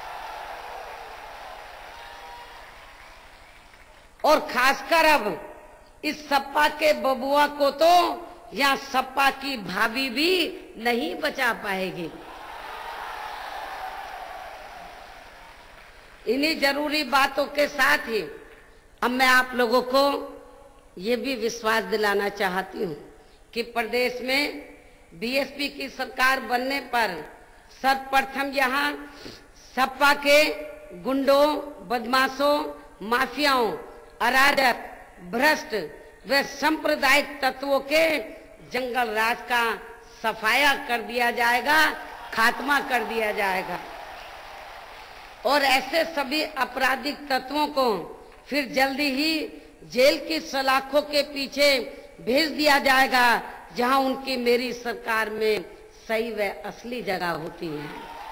और खासकर अब इस सपा के बबुआ को तो यहाँ सपा की भाभी भी नहीं बचा पाएगी। इन्हीं जरूरी बातों के साथ ही अब मैं आप लोगों को ये भी विश्वास दिलाना चाहती हूँ कि प्रदेश में बीएसपी की सरकार बनने पर सर्वप्रथम यहाँ सपा के गुंडों, बदमाशों, माफियाओं, अराजक, भ्रष्ट व सांप्रदायिक तत्वों के जंगल राज का सफाया कर दिया जाएगा, खात्मा कर दिया जाएगा। और ऐसे सभी आपराधिक तत्वों को फिर जल्दी ही जेल की सलाखों के पीछे भेज दिया जाएगा, जहां उनकी मेरी सरकार में सही व असली जगह होती है,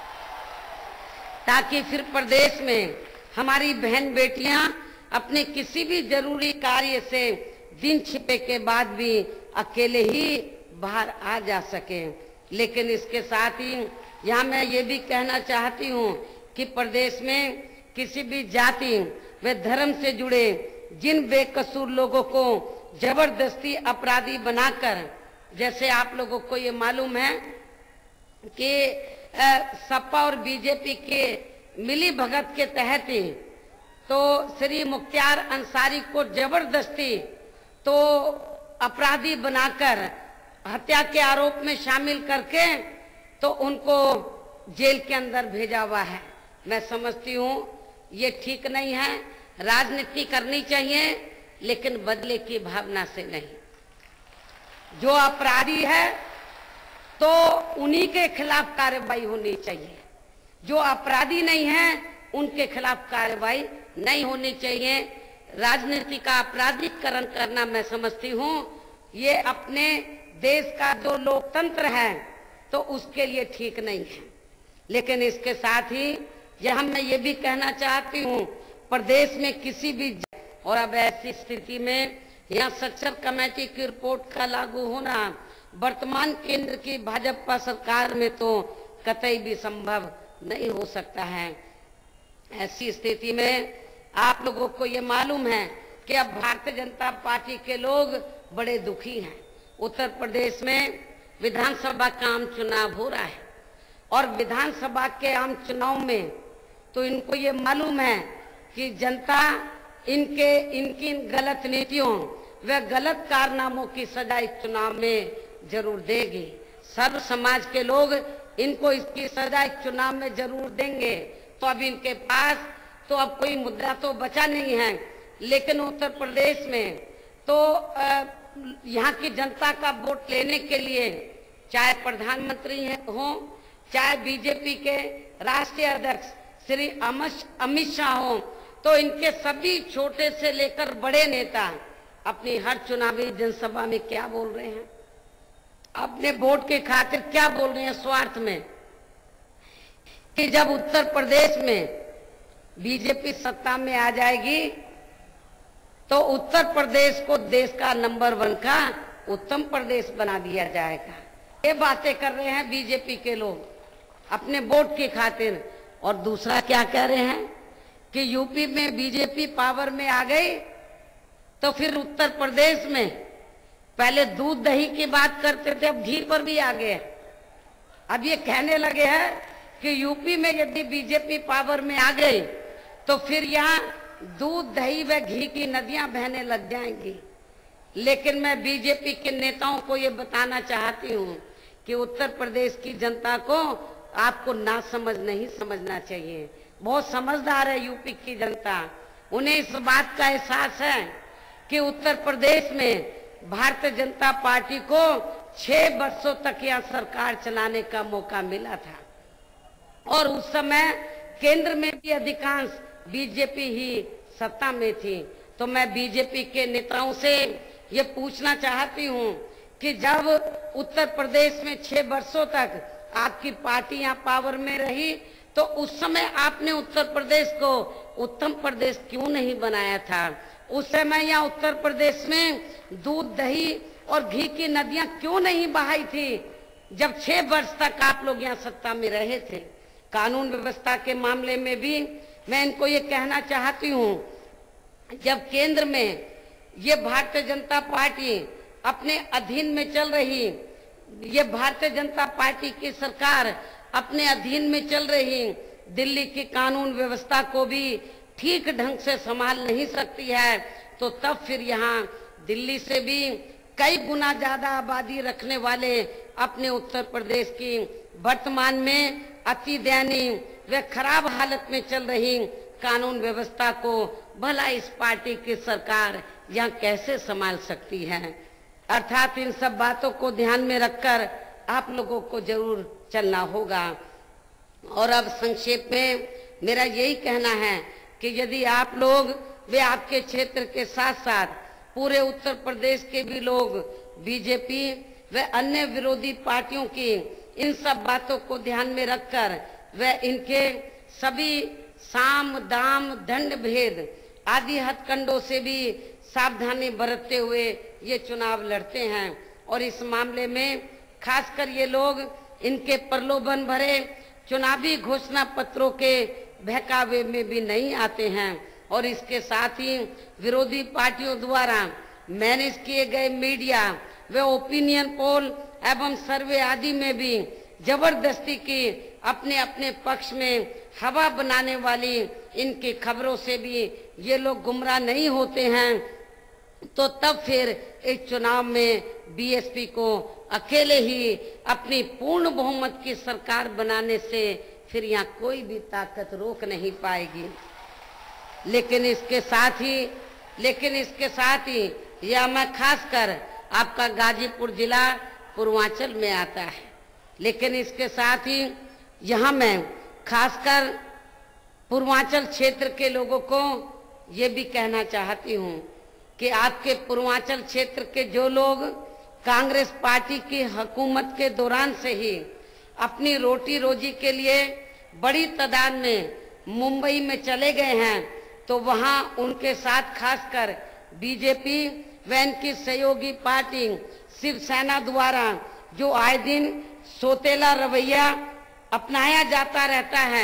ताकि फिर प्रदेश में हमारी बहन बेटियां अपने किसी भी जरूरी कार्य से दिन छिपे के बाद भी अकेले ही बाहर आ जा सके। लेकिन इसके साथ ही यहाँ मैं ये भी कहना चाहती हूँ कि प्रदेश में किसी भी जाति व धर्म से जुड़े जिन बेकसूर लोगों को जबरदस्ती अपराधी बनाकर, जैसे आप लोगों को ये मालूम है कि सपा और बीजेपी के मिली भगत के तहत ही तो श्री मुख्तार अंसारी को जबरदस्ती तो अपराधी बनाकर हत्या के आरोप में शामिल करके तो उनको जेल के अंदर भेजा हुआ है। मैं समझती हूँ ये ठीक नहीं है। राजनीति करनी चाहिए लेकिन बदले की भावना से नहीं। जो अपराधी है तो उन्हीं के खिलाफ कार्रवाई होनी चाहिए, जो अपराधी नहीं है उनके खिलाफ कार्रवाई नहीं होनी चाहिए। राजनीति का आपराधिकरण करना मैं समझती हूँ ये अपने देश का जो लोकतंत्र है तो उसके लिए ठीक नहीं है। लेकिन इसके साथ ही यह मैं ये भी कहना चाहती हूँ प्रदेश में किसी भी, और अब ऐसी स्थिति में यहाँ सक्षम कमेटी की रिपोर्ट का लागू होना वर्तमान केंद्र की भाजपा सरकार में तो कतई भी संभव नहीं हो सकता है। ऐसी स्थिति में आप लोगों को ये मालूम है कि अब भारतीय जनता पार्टी के लोग बड़े दुखी हैं। उत्तर प्रदेश में विधानसभा का आम चुनाव हो रहा है और विधानसभा के आम चुनाव में तो इनको ये मालूम है कि जनता इनके इनकी इन गलत नीतियों व गलत कारनामों की सजा इस चुनाव में जरूर देगी। सर्व समाज के लोग इनको इसकी सजा इस चुनाव में जरूर देंगे। तो अब इनके पास तो अब कोई मुद्दा तो बचा नहीं है। लेकिन उत्तर प्रदेश में तो यहाँ की जनता का वोट लेने के लिए चाहे प्रधानमंत्री हो, चाहे बीजेपी के राष्ट्रीय अध्यक्ष श्री अमित शाह हो, तो इनके सभी छोटे से लेकर बड़े नेता अपनी हर चुनावी जनसभा में क्या बोल रहे हैं, अपने वोट के खातिर क्या बोल रहे हैं स्वार्थ में, कि जब उत्तर प्रदेश में बीजेपी सत्ता में आ जाएगी तो उत्तर प्रदेश को देश का नंबर वन का उत्तम प्रदेश बना दिया जाएगा। ये बातें कर रहे हैं बीजेपी के लोग अपने वोट की खातिर। और दूसरा क्या कह रहे हैं कि यूपी में बीजेपी पावर में आ गई तो फिर उत्तर प्रदेश में पहले दूध दही की बात करते थे, अब घी पर भी आ गए। अब ये कहने लगे हैं कि यूपी में यदि बीजेपी पावर में आ गई तो फिर यहाँ दूध दही व घी की नदियां बहने लग जाएंगी। लेकिन मैं बीजेपी के नेताओं को ये बताना चाहती हूँ कि उत्तर प्रदेश की जनता को आपको ना समझ नहीं समझना चाहिए। बहुत समझदार है यूपी की जनता, उन्हें इस बात का एहसास है कि उत्तर प्रदेश में भारतीय जनता पार्टी को छह वर्षों तक यह सरकार चलाने का मौका मिला था और उस समय केंद्र में भी अधिकांश बीजेपी ही सत्ता में थी। तो मैं बीजेपी के नेताओं से ये पूछना चाहती हूँ कि जब उत्तर प्रदेश में छह वर्षों तक आपकी पार्टी यहाँ पावर में रही तो उस समय आपने उत्तर प्रदेश को उत्तम प्रदेश क्यों नहीं बनाया था? उस समय यहाँ उत्तर प्रदेश में दूध दही और घी की नदियां क्यों नहीं बहाई थी जब छह वर्ष तक आप लोग यहाँ सत्ता में रहे थे? कानून व्यवस्था के मामले में भी मैं इनको ये कहना चाहती हूँ, जब केंद्र में ये भारतीय जनता पार्टी अपने अधीन में चल रही, ये भारतीय जनता पार्टी की सरकार अपने अधीन में चल रही, दिल्ली की कानून व्यवस्था को भी ठीक ढंग से संभाल नहीं सकती है, तो तब फिर यहाँ दिल्ली से भी कई गुना ज्यादा आबादी रखने वाले अपने उत्तर प्रदेश की वर्तमान में अति दयनीय व खराब हालत में चल रही कानून व्यवस्था को भला इस पार्टी की सरकार यहाँ कैसे संभाल सकती है? अर्थात इन सब बातों को ध्यान में रखकर आप लोगों को जरूर चलना होगा। और अब संक्षेप में मेरा यही कहना है कि यदि आप लोग वे आपके क्षेत्र के साथ साथ पूरे उत्तर प्रदेश के भी लोग बीजेपी व अन्य विरोधी पार्टियों की इन सब बातों को ध्यान में रखकर व इनके सभी साम दाम दंड भेद आदि हथकंडों से भी सावधानी बरतते हुए ये चुनाव लड़ते हैं और इस मामले में खासकर ये लोग इनके प्रलोभन भरे चुनावी घोषणा पत्रों के बहकावे में भी नहीं आते हैं और इसके साथ ही विरोधी पार्टियों द्वारा मैनेज किए गए मीडिया व ओपिनियन पोल एवं सर्वे आदि में भी जबरदस्ती की अपने अपने पक्ष में हवा बनाने वाली इनकी खबरों से भी ये लोग गुमराह नहीं होते हैं। तो तब फिर इस चुनाव में बीएसपी को अकेले ही अपनी पूर्ण बहुमत की सरकार बनाने से फिर यहाँ कोई भी ताकत रोक नहीं पाएगी। लेकिन इसके साथ ही लेकिन इसके साथ ही यह मैं खासकर आपका गाजीपुर जिला पूर्वांचल में आता है, लेकिन इसके साथ ही यहाँ मैं खासकर पूर्वांचल क्षेत्र के लोगों को ये भी कहना चाहती हूँ कि आपके पूर्वांचल क्षेत्र के जो लोग कांग्रेस पार्टी की हुकूमत के दौरान से ही अपनी रोटी रोजी के लिए बड़ी तादाद में मुंबई में चले गए हैं, तो वहाँ उनके साथ खासकर बीजेपी व इनकी सहयोगी पार्टी शिवसेना द्वारा जो आए दिन सोतेला रवैया अपनाया जाता रहता है,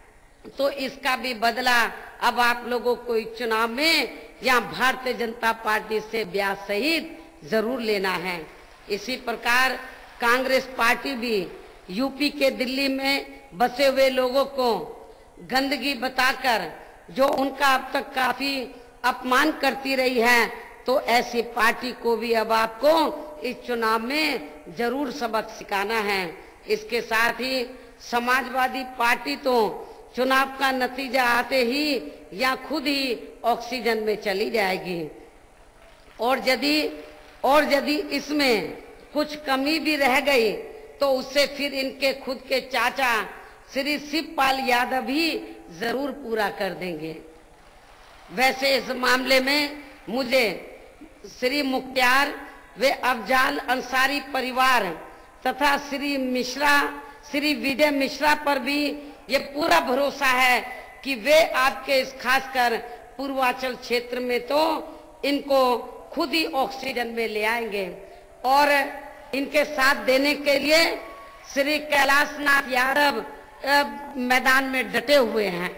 तो इसका भी बदला अब आप लोगों को इस चुनाव में यहाँ भारतीय जनता पार्टी से ब्याज सहित जरूर लेना है। इसी प्रकार कांग्रेस पार्टी भी यूपी के दिल्ली में बसे हुए लोगों को गंदगी बताकर जो उनका अब तक काफी अपमान करती रही है, तो ऐसी पार्टी को भी अब आपको इस चुनाव में जरूर सबक सिखाना है। इसके साथ ही समाजवादी पार्टी तो चुनाव का नतीजा आते ही या खुद ही ऑक्सीजन में चली जाएगी। और यदि और यदि इसमें कुछ कमी भी रह गई तो उससे फिर इनके खुद के चाचा श्री शिवपाल यादव ही जरूर पूरा कर देंगे। वैसे इस मामले में मुझे श्री मुख्तार व अफजाल अंसारी परिवार तथा श्री मिश्रा श्री विजय मिश्रा पर भी ये पूरा भरोसा है कि वे आपके इस खासकर पूर्वांचल क्षेत्र में तो इनको खुद ही ऑक्सीजन में ले आएंगे। और इनके साथ देने के लिए श्री कैलाशनाथ यादव मैदान में डटे हुए हैं,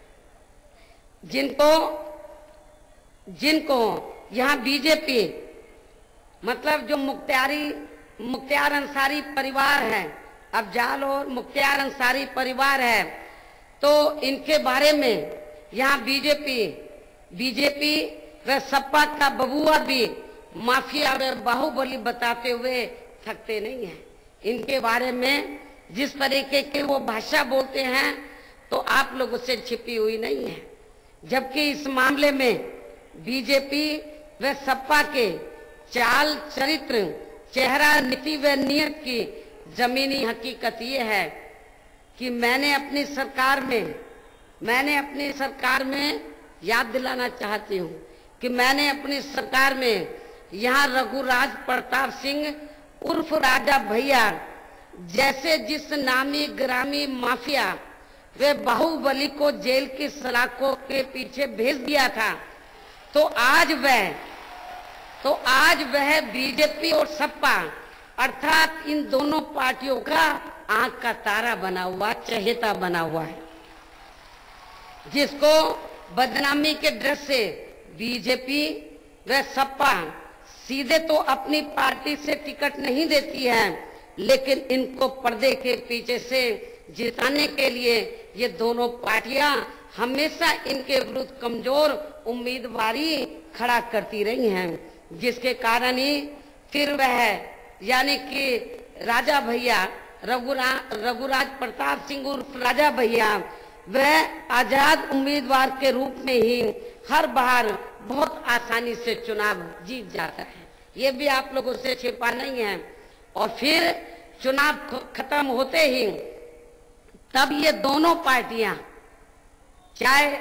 जिनको जिनको यहाँ बीजेपी मतलब जो मुख्तारी मुख्तार अंसारी परिवार है, अफजाल और मुख्तार अंसारी परिवार है, तो इनके बारे में यहाँ बीजेपी बीजेपी व सपा का बबुआ भी माफिया व बाहुबली बताते हुए थकते नहीं हैं। इनके बारे में जिस तरीके के वो भाषा बोलते हैं तो आप लोगों से छिपी हुई नहीं है, जबकि इस मामले में बीजेपी व सपा के चाल चरित्र चेहरा नीति व नियत की जमीनी हकीकत ये है कि मैंने अपनी सरकार में मैंने अपनी सरकार में याद दिलाना चाहती हूँ कि मैंने अपनी सरकार में यहाँ रघुराज प्रताप सिंह उर्फ राजा भैया जैसे जिस नामी ग्रामी माफिया वे बाहुबली को जेल की सलाखों के पीछे भेज दिया था, तो आज वह तो आज वह बीजेपी और सपा अर्थात इन दोनों पार्टियों का आंख का तारा बना हुआ, चहेता बना हुआ है, जिसको बदनामी के डर से बीजेपी व सपा सीधे तो अपनी पार्टी से टिकट नहीं देती है, लेकिन इनको पर्दे के पीछे से जिताने के लिए ये दोनों पार्टियां हमेशा इनके विरुद्ध कमजोर उम्मीदवारी खड़ा करती रही हैं, जिसके कारण ही फिर वह यानी कि राजा भैया रघुरा रघुराज प्रताप सिंह उर्फ राजा भैया वह आजाद उम्मीदवार के रूप में ही हर बार बहुत आसानी से चुनाव जीत जाता है। ये भी आप लोगों से छिपा नहीं है। और फिर चुनाव खत्म होते ही तब ये दोनों पार्टियां चाहे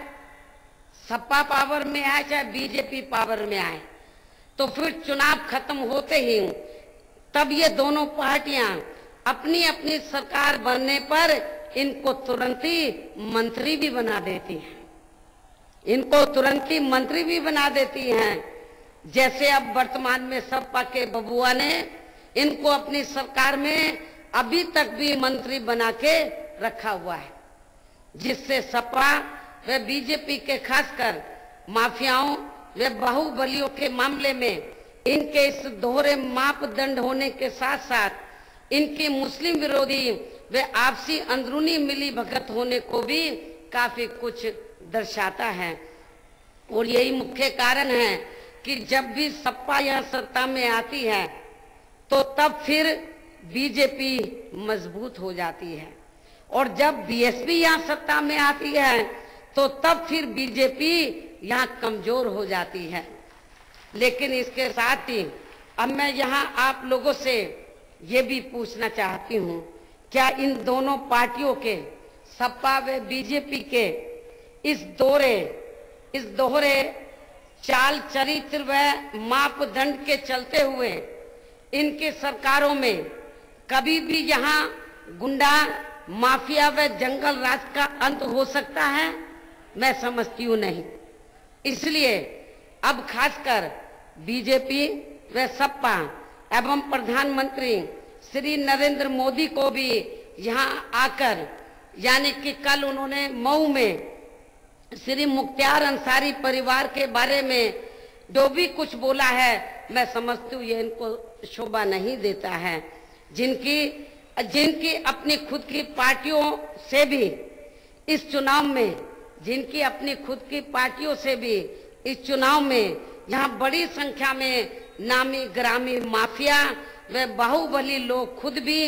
सपा पावर में आए चाहे बीजेपी पावर में आए, तो फिर चुनाव खत्म होते ही तब ये दोनों पार्टियां अपनी अपनी सरकार बनने पर इनको तुरंत ही मंत्री भी बना देती हैं इनको तुरंत ही मंत्री भी बना देती हैं। जैसे अब वर्तमान में सपा के बबुआ ने इनको अपनी सरकार में अभी तक भी मंत्री बना के रखा हुआ है, जिससे सपा व बीजेपी के खासकर माफियाओं व बाहुबलियों के मामले में इनके इस दोहरे मापदंड होने के साथ साथ इनकी मुस्लिम विरोधी व आपसी अंदरूनी मिली भगत होने को भी काफी कुछ दर्शाता है। और यही मुख्य कारण है कि जब भी सपा यह सत्ता में आती है तो तब फिर बीजेपी मजबूत हो जाती है, और जब बीएसपी यहाँ सत्ता में आती है तो तब फिर बीजेपी यहाँ कमजोर हो जाती है। लेकिन इसके साथ ही अब मैं यहाँ आप लोगों से ये भी पूछना चाहती हूँ, क्या इन दोनों पार्टियों के सपा व बीजेपी के इस दोहरे इस दोहरे चाल चरित्र व मापदंड के चलते हुए इनकी सरकारों में कभी भी यहाँ गुंडा माफिया व जंगल राज का अंत हो सकता है? मैं समझती हूँ नहीं। इसलिए अब खासकर बीजेपी व सपा एवं प्रधानमंत्री श्री नरेंद्र मोदी को भी यहाँ आकर यानी कि कल उन्होंने मऊ में श्री मुख्तार अंसारी परिवार के बारे में जो भी कुछ बोला है, मैं समझती हूँ ये इनको शोभा नहीं देता है, जिनकी जिनकी अपनी खुद की पार्टियों से भी इस चुनाव में जिनकी अपनी खुद की पार्टियों से भी इस चुनाव में यहाँ बड़ी संख्या में नामी ग्रामी माफिया व बाहुबली लोग खुद भी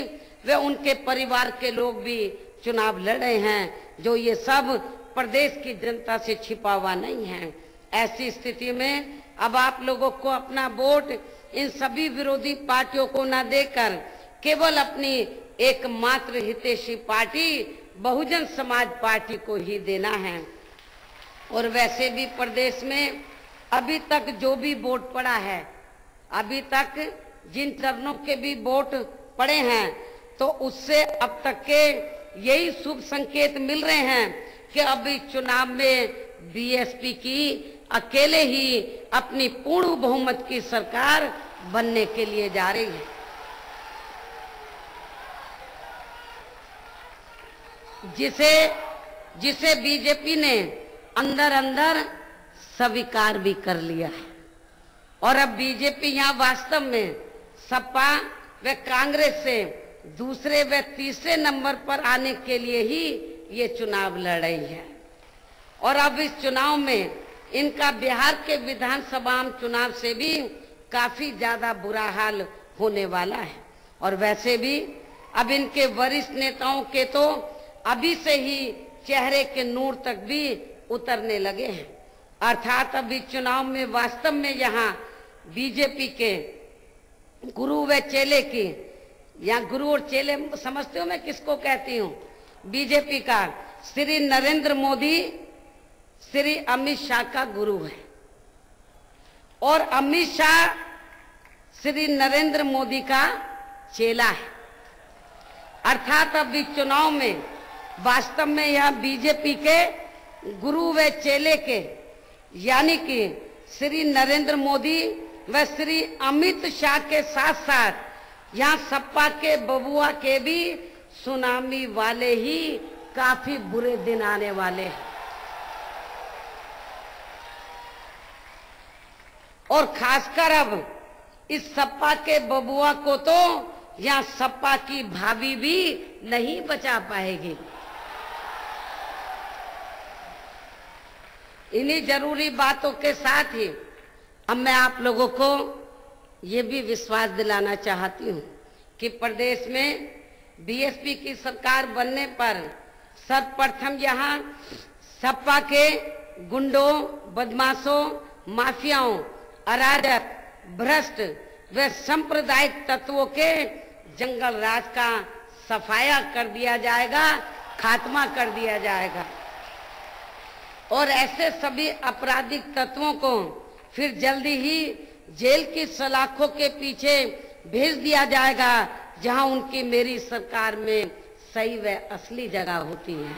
वे उनके परिवार के लोग भी चुनाव लड़ रहे हैं, जो ये सब प्रदेश की जनता से छिपा हुआ नहीं है। ऐसी स्थिति में अब आप लोगों को अपना वोट इन सभी विरोधी पार्टियों को न देकर केवल अपनी एकमात्र हितैषी पार्टी बहुजन समाज पार्टी को ही देना है। और वैसे भी प्रदेश में अभी तक जो भी वोट पड़ा है, अभी तक जिन चरणों के भी वोट पड़े हैं, तो उससे अब तक के यही शुभ संकेत मिल रहे हैं कि अभी चुनाव में बीएसपी की अकेले ही अपनी पूर्ण बहुमत की सरकार बनने के लिए जा रही है। जिसे जिसे बीजेपी ने अंदर अंदर स्वीकार भी कर लिया है। और अब बीजेपी यहाँ वास्तव में सपा व कांग्रेस से दूसरे व तीसरे नंबर पर आने के लिए ही ये चुनाव लड़ रही है। और अब इस चुनाव में इनका बिहार के विधानसभा चुनाव से भी काफी ज्यादा बुरा हाल होने वाला है। और वैसे भी अब इनके वरिष्ठ नेताओं के तो अभी से ही चेहरे के नूर तक भी उतरने लगे हैं। अर्थात अभी चुनाव में वास्तव में यहाँ बीजेपी के गुरु व चेले की, या गुरु और चेले समझते हो मैं किसको कहती हूँ, बीजेपी का श्री नरेंद्र मोदी श्री अमित शाह का गुरु है और अमित शाह श्री नरेंद्र मोदी का चेला है। अर्थात अभी चुनाव में वास्तव में यह बीजेपी के गुरु व चेले के यानी कि श्री नरेंद्र मोदी व श्री अमित शाह के साथ साथ यहाँ सपा के बबुआ के भी सुनामी वाले ही काफी बुरे दिन आने वाले हैं। और खासकर अब इस सपा के बबुआ को तो यहाँ सपा की भाभी भी नहीं बचा पाएगी। इन्हीं जरूरी बातों के साथ ही अब मैं आप लोगों को ये भी विश्वास दिलाना चाहती हूँ कि प्रदेश में बीएसपी की सरकार बनने पर सर्वप्रथम यहाँ सपा के गुंडों, बदमाशों, माफियाओं, अराजक, भ्रष्ट व सांप्रदायिक तत्वों के जंगल राज का सफाया कर दिया जाएगा, खात्मा कर दिया जाएगा। और ऐसे सभी आपराधिक तत्वों को फिर जल्दी ही जेल की सलाखों के पीछे भेज दिया जाएगा, जहां उनकी मेरी सरकार में सही व असली जगह होती है,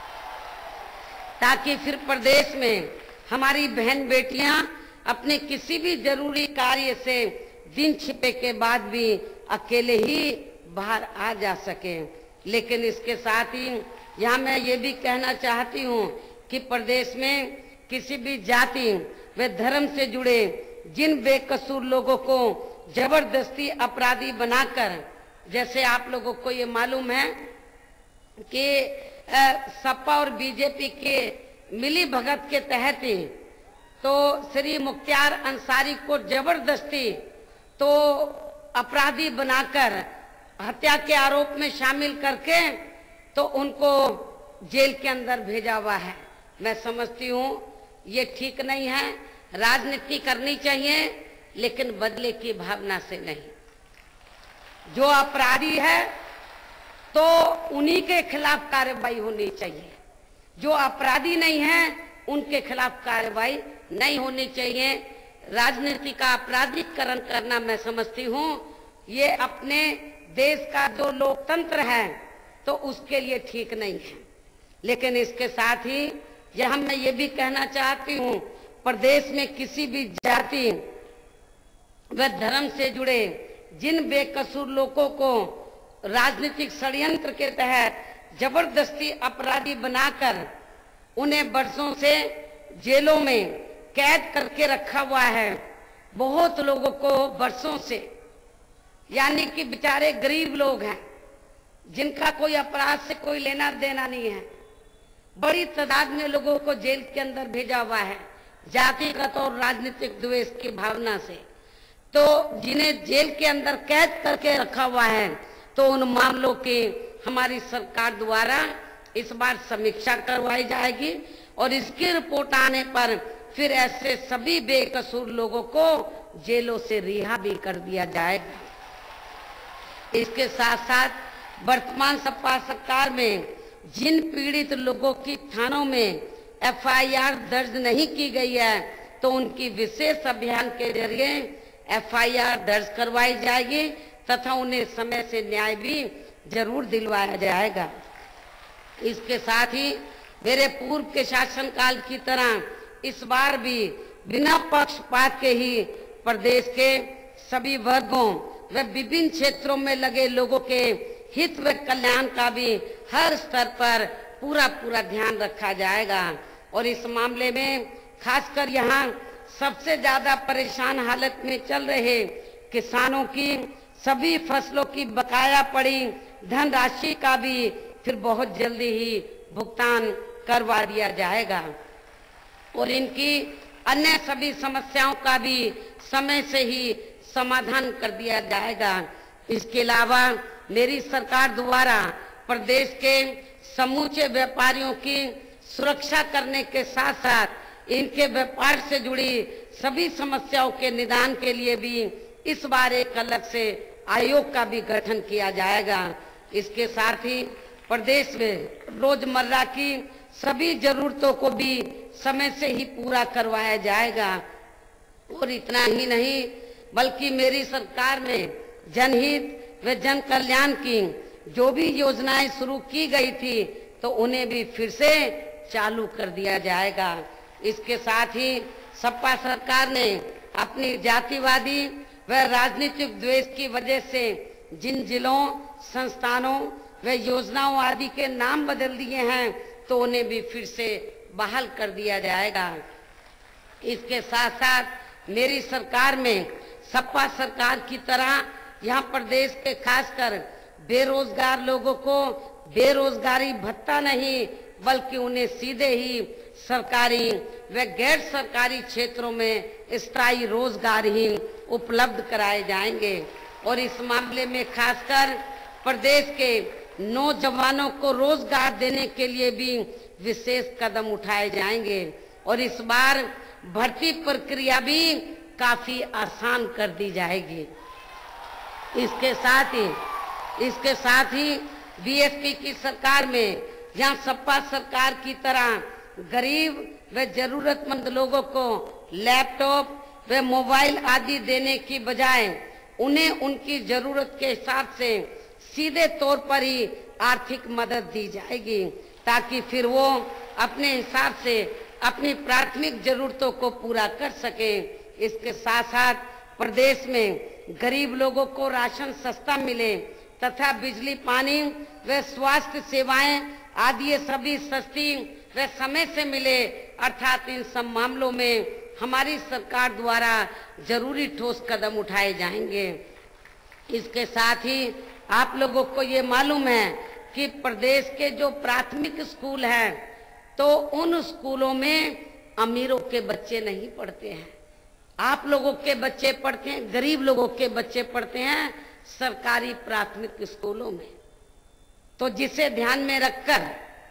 ताकि फिर प्रदेश में हमारी बहन बेटियां अपने किसी भी जरूरी कार्य से दिन छिपे के बाद भी अकेले ही बाहर आ जा सके। लेकिन इसके साथ ही यहाँ मैं ये भी कहना चाहती हूँ कि प्रदेश में किसी भी जाति व धर्म से जुड़े जिन बेकसूर लोगों को जबरदस्ती अपराधी बनाकर, जैसे आप लोगों को ये मालूम है कि सपा और बीजेपी के मिली भगत के तहत ही तो श्री मुख्तार अंसारी को जबरदस्ती तो अपराधी बनाकर हत्या के आरोप में शामिल करके तो उनको जेल के अंदर भेजा हुआ है। मैं समझती हूँ ये ठीक नहीं है। राजनीति करनी चाहिए लेकिन बदले की भावना से नहीं। जो अपराधी है तो उन्हीं के खिलाफ कार्रवाई होनी चाहिए, जो अपराधी नहीं है उनके खिलाफ कार्रवाई नहीं होनी चाहिए। राजनीति का आपराधिकरण करना मैं समझती हूँ ये अपने देश का जो लोकतंत्र है तो उसके लिए ठीक नहीं है। लेकिन इसके साथ ही यह मैं ये भी कहना चाहती हूँ, प्रदेश में किसी भी जाति व धर्म से जुड़े जिन बेकसूर लोगों को राजनीतिक षड्यंत्र के तहत जबरदस्ती अपराधी बनाकर उन्हें वर्षों से जेलों में कैद करके रखा हुआ है, बहुत लोगों को वर्षों से, यानी कि बेचारे गरीब लोग हैं जिनका कोई अपराध से कोई लेना देना नहीं है, बड़ी तादाद में लोगों को जेल के अंदर भेजा हुआ है जातिगत और राजनीतिक द्वेष की भावना से। तो जिन्हें जेल के अंदर कैद करके रखा हुआ है तो उन मामलों की हमारी सरकार द्वारा इस बार समीक्षा करवाई जाएगी और इसकी रिपोर्ट आने पर फिर ऐसे सभी बेकसूर लोगों को जेलों से रिहा भी कर दिया जाएगा। इसके साथ साथ वर्तमान सपा सरकार में जिन पीड़ित लोगों की थानों में एफ आई आर दर्ज नहीं की गई है तो उनकी विशेष अभियान के जरिए एफ आई आर दर्ज करवाई जाएगी तथा उन्हें समय से न्याय भी जरूर दिलवाया जाएगा। इसके साथ ही मेरे पूर्व के शासनकाल की तरह इस बार भी बिना पक्षपात के ही प्रदेश के सभी वर्गों व विभिन्न क्षेत्रों में लगे लोगों के हित व कल्याण का भी हर स्तर पर पूरा पूरा ध्यान रखा जाएगा। और इस मामले में खासकर यहाँ सबसे ज्यादा परेशान हालत में चल रहे किसानों की सभी फसलों की बकाया पड़ी धनराशि का भी फिर बहुत जल्दी ही भुगतान करवा दिया जाएगा और इनकी अन्य सभी समस्याओं का भी समय से ही समाधान कर दिया जाएगा। इसके अलावा मेरी सरकार द्वारा प्रदेश के समूचे व्यापारियों की सुरक्षा करने के साथ साथ इनके व्यापार से जुड़ी सभी समस्याओं के निदान के लिए भी इस बार एक अलग से आयोग का भी गठन किया जाएगा। इसके साथ ही प्रदेश में रोजमर्रा की सभी जरूरतों को भी समय से ही पूरा करवाया जाएगा। और इतना ही नहीं बल्कि मेरी सरकार में जनहित व जन कल्याण की जो भी योजनाएं शुरू की गई थी तो उन्हें भी फिर से चालू कर दिया जाएगा। इसके साथ ही सपा सरकार ने अपनी जातिवादी व राजनीतिक द्वेष की वजह से जिन जिलों संस्थानों व योजनाओं आदि के नाम बदल दिए हैं तो उन्हें भी फिर से बहाल कर दिया जाएगा। इसके साथ साथ मेरी सरकार में सपा सरकार की तरह यहाँ प्रदेश के खासकर बेरोजगार लोगों को बेरोजगारी भत्ता नहीं बल्कि उन्हें सीधे ही सरकारी व गैर सरकारी क्षेत्रों में स्थायी रोजगार ही उपलब्ध कराए जाएंगे। और इस मामले में खासकर प्रदेश के नौजवानों को रोजगार देने के लिए भी विशेष कदम उठाए जाएंगे और इस बार भर्ती प्रक्रिया भी काफी आसान कर दी जाएगी। इसके साथ ही इसके साथ ही बी एस पी की सरकार में जहां सपा सरकार की तरह गरीब व जरूरतमंद लोगों को लैपटॉप व मोबाइल आदि देने की बजाय उन्हें उनकी जरूरत के हिसाब से सीधे तौर पर ही आर्थिक मदद दी जाएगी ताकि फिर वो अपने हिसाब से अपनी प्राथमिक जरूरतों को पूरा कर सके। इसके साथ साथ प्रदेश में गरीब लोगों को राशन सस्ता मिले तथा बिजली पानी व स्वास्थ्य सेवाएं आदि ये सभी सस्ती व समय से मिले अर्थात इन सब मामलों में हमारी सरकार द्वारा जरूरी ठोस कदम उठाए जाएंगे। इसके साथ ही आप लोगों को ये मालूम है कि प्रदेश के जो प्राथमिक स्कूल हैं तो उन स्कूलों में अमीरों के बच्चे नहीं पढ़ते हैं, आप लोगों के बच्चे पढ़ते हैं, गरीब लोगों के बच्चे पढ़ते हैं सरकारी प्राथमिक स्कूलों में। तो जिसे ध्यान में रखकर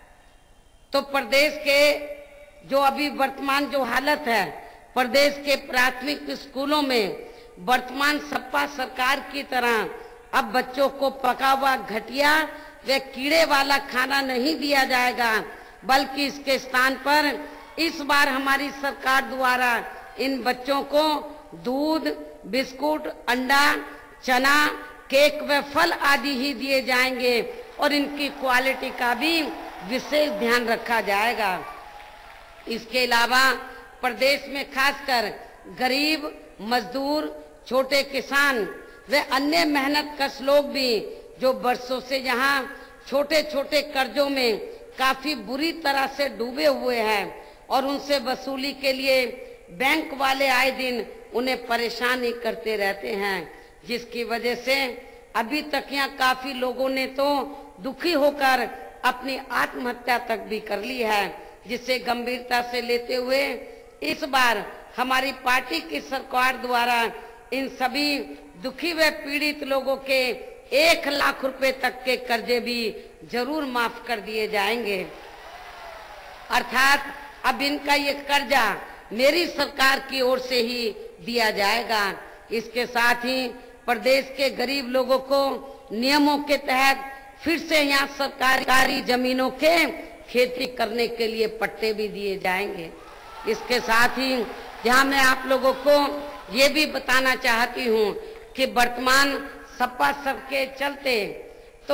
तो प्रदेश के जो अभी वर्तमान जो हालत है प्रदेश के प्राथमिक स्कूलों में वर्तमान सपा सरकार की तरह अब बच्चों को पका हुआ घटिया व कीड़े वाला खाना नहीं दिया जाएगा बल्कि इसके स्थान पर इस बार हमारी सरकार द्वारा इन बच्चों को दूध, बिस्कुट, अंडा, चना, केक व फल आदि ही दिए जाएंगे और इनकी क्वालिटी का भी विशेष ध्यान रखा जाएगा। इसके अलावा प्रदेश में खासकर गरीब, मजदूर, छोटे किसान व अन्य मेहनत कश लोग भी जो वर्षों से यहाँ छोटे छोटे कर्जों में काफी बुरी तरह से डूबे हुए हैं और उनसे वसूली के लिए बैंक वाले आए दिन उन्हें परेशान ही करते रहते हैं, जिसकी वजह से अभी तक यहाँ काफी लोगों ने तो दुखी होकर अपनी आत्महत्या तक भी कर ली है, जिसे गंभीरता से लेते हुए इस बार हमारी पार्टी की सरकार द्वारा इन सभी दुखी व पीड़ित लोगों के एक लाख रुपए तक के कर्जे भी जरूर माफ कर दिए जाएंगे। अर्थात अब इनका ये कर्जा मेरी सरकार की ओर से ही दिया जाएगा। इसके साथ ही प्रदेश के गरीब लोगों को नियमों के तहत फिर से यहाँ सरकारी जमीनों के खेती करने के लिए पट्टे भी दिए जाएंगे। इसके साथ ही यहाँ मैं आप लोगों को ये भी बताना चाहती हूँ कि वर्तमान सपा सब के चलते तो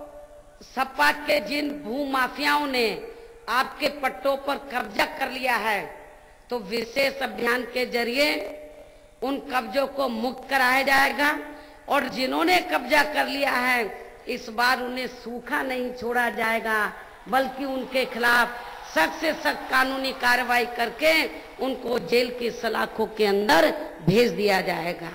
सपा के जिन भू माफियाओं ने आपके पट्टों पर कब्जा कर लिया है, तो विशेष अभियान के जरिए उन कब्जों को मुक्त कराया जाएगा और जिन्होंने कब्जा कर लिया है इस बार उन्हें सूखा नहीं छोड़ा जाएगा, बल्कि उनके खिलाफ सख्त से सख्त कानूनी कार्रवाई करके उनको जेल की सलाखों के अंदर भेज दिया जाएगा।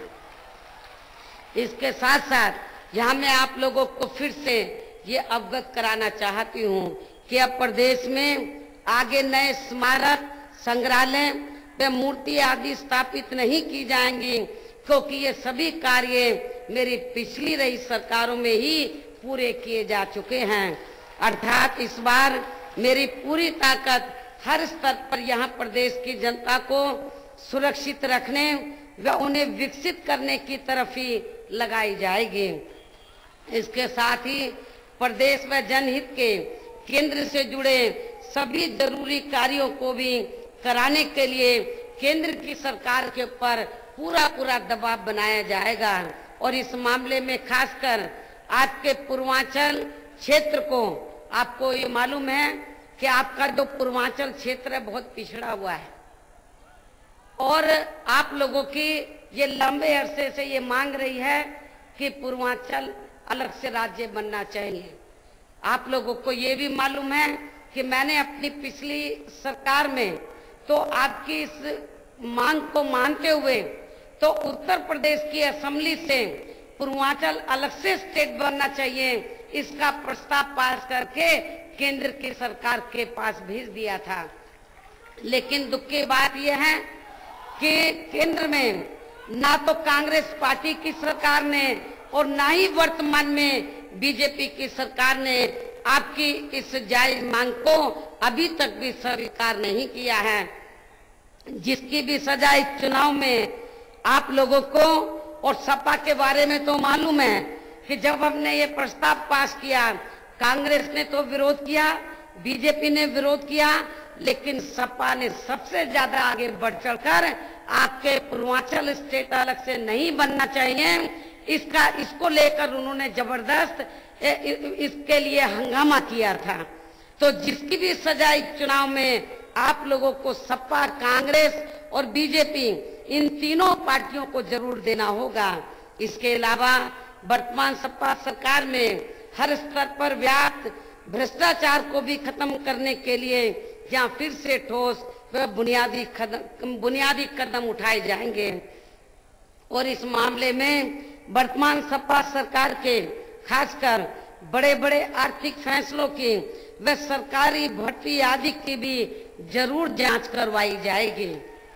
इसके साथ साथ यहाँ मैं आप लोगों को फिर से ये अवगत कराना चाहती हूँ कि अब प्रदेश में आगे नए स्मारक, संग्रहालय व मूर्ति आदि स्थापित नहीं की जाएंगी, क्योंकि ये सभी कार्य मेरी पिछली रही सरकारों में ही पूरे किए जा चुके हैं। अर्थात इस बार मेरी पूरी ताकत हर स्तर पर यहाँ प्रदेश की जनता को सुरक्षित रखने व उन्हें विकसित करने की तरफ ही लगाई जाएगी। इसके साथ ही प्रदेश व जनहित के केंद्र से जुड़े सभी जरूरी कार्यों को भी कराने के लिए केंद्र की सरकार के ऊपर पूरा पूरा दबाव बनाया जाएगा और इस मामले में खासकर आपके पूर्वांचल क्षेत्र को, आपको ये मालूम है कि आपका जो पूर्वांचल क्षेत्र है बहुत पिछड़ा हुआ है और आप लोगों की ये लंबे अरसे से ये मांग रही है कि पूर्वांचल अलग से राज्य बनना चाहिए। आप लोगों को ये भी मालूम है कि मैंने अपनी पिछली सरकार में तो आपकी इस मांग को मानते हुए तो उत्तर प्रदेश की असेंबली से पूर्वांचल अलग से स्टेट बनना चाहिए, इसका प्रस्ताव पास करके केंद्र की सरकार के पास भेज दिया था। लेकिन दुख की बात यह है कि केंद्र में ना तो कांग्रेस पार्टी की सरकार ने और ना ही वर्तमान में बीजेपी की सरकार ने आपकी इस जायज मांग को अभी तक भी स्वीकार नहीं किया है, जिसकी भी सजा इस चुनाव में आप लोगों को और सपा के बारे में तो मालूम है कि जब हमने ये प्रस्ताव पास किया कांग्रेस ने तो विरोध किया, बीजेपी ने विरोध किया, लेकिन सपा ने सबसे ज्यादा आगे बढ़ चढ़कर आपके पूर्वांचल स्टेट अलग से नहीं बनना चाहिए, इसका इसको लेकर उन्होंने जबरदस्त इसके लिए हंगामा किया था। तो जिसकी भी सजा इस चुनाव में आप लोगों को सपा, कांग्रेस और बीजेपी इन तीनों पार्टियों को जरूर देना होगा। इसके अलावा वर्तमान सपा सरकार में हर स्तर पर व्याप्त भ्रष्टाचार को भी खत्म करने के लिए यहाँ फिर से ठोस व बुनियादी कदम बुनियादी कदम उठाए जाएंगे और इस मामले में वर्तमान सपा सरकार के खासकर बड़े बड़े आर्थिक फैसलों की व सरकारी भर्ती आदि की भी जरूर जांच करवाई जाएगी।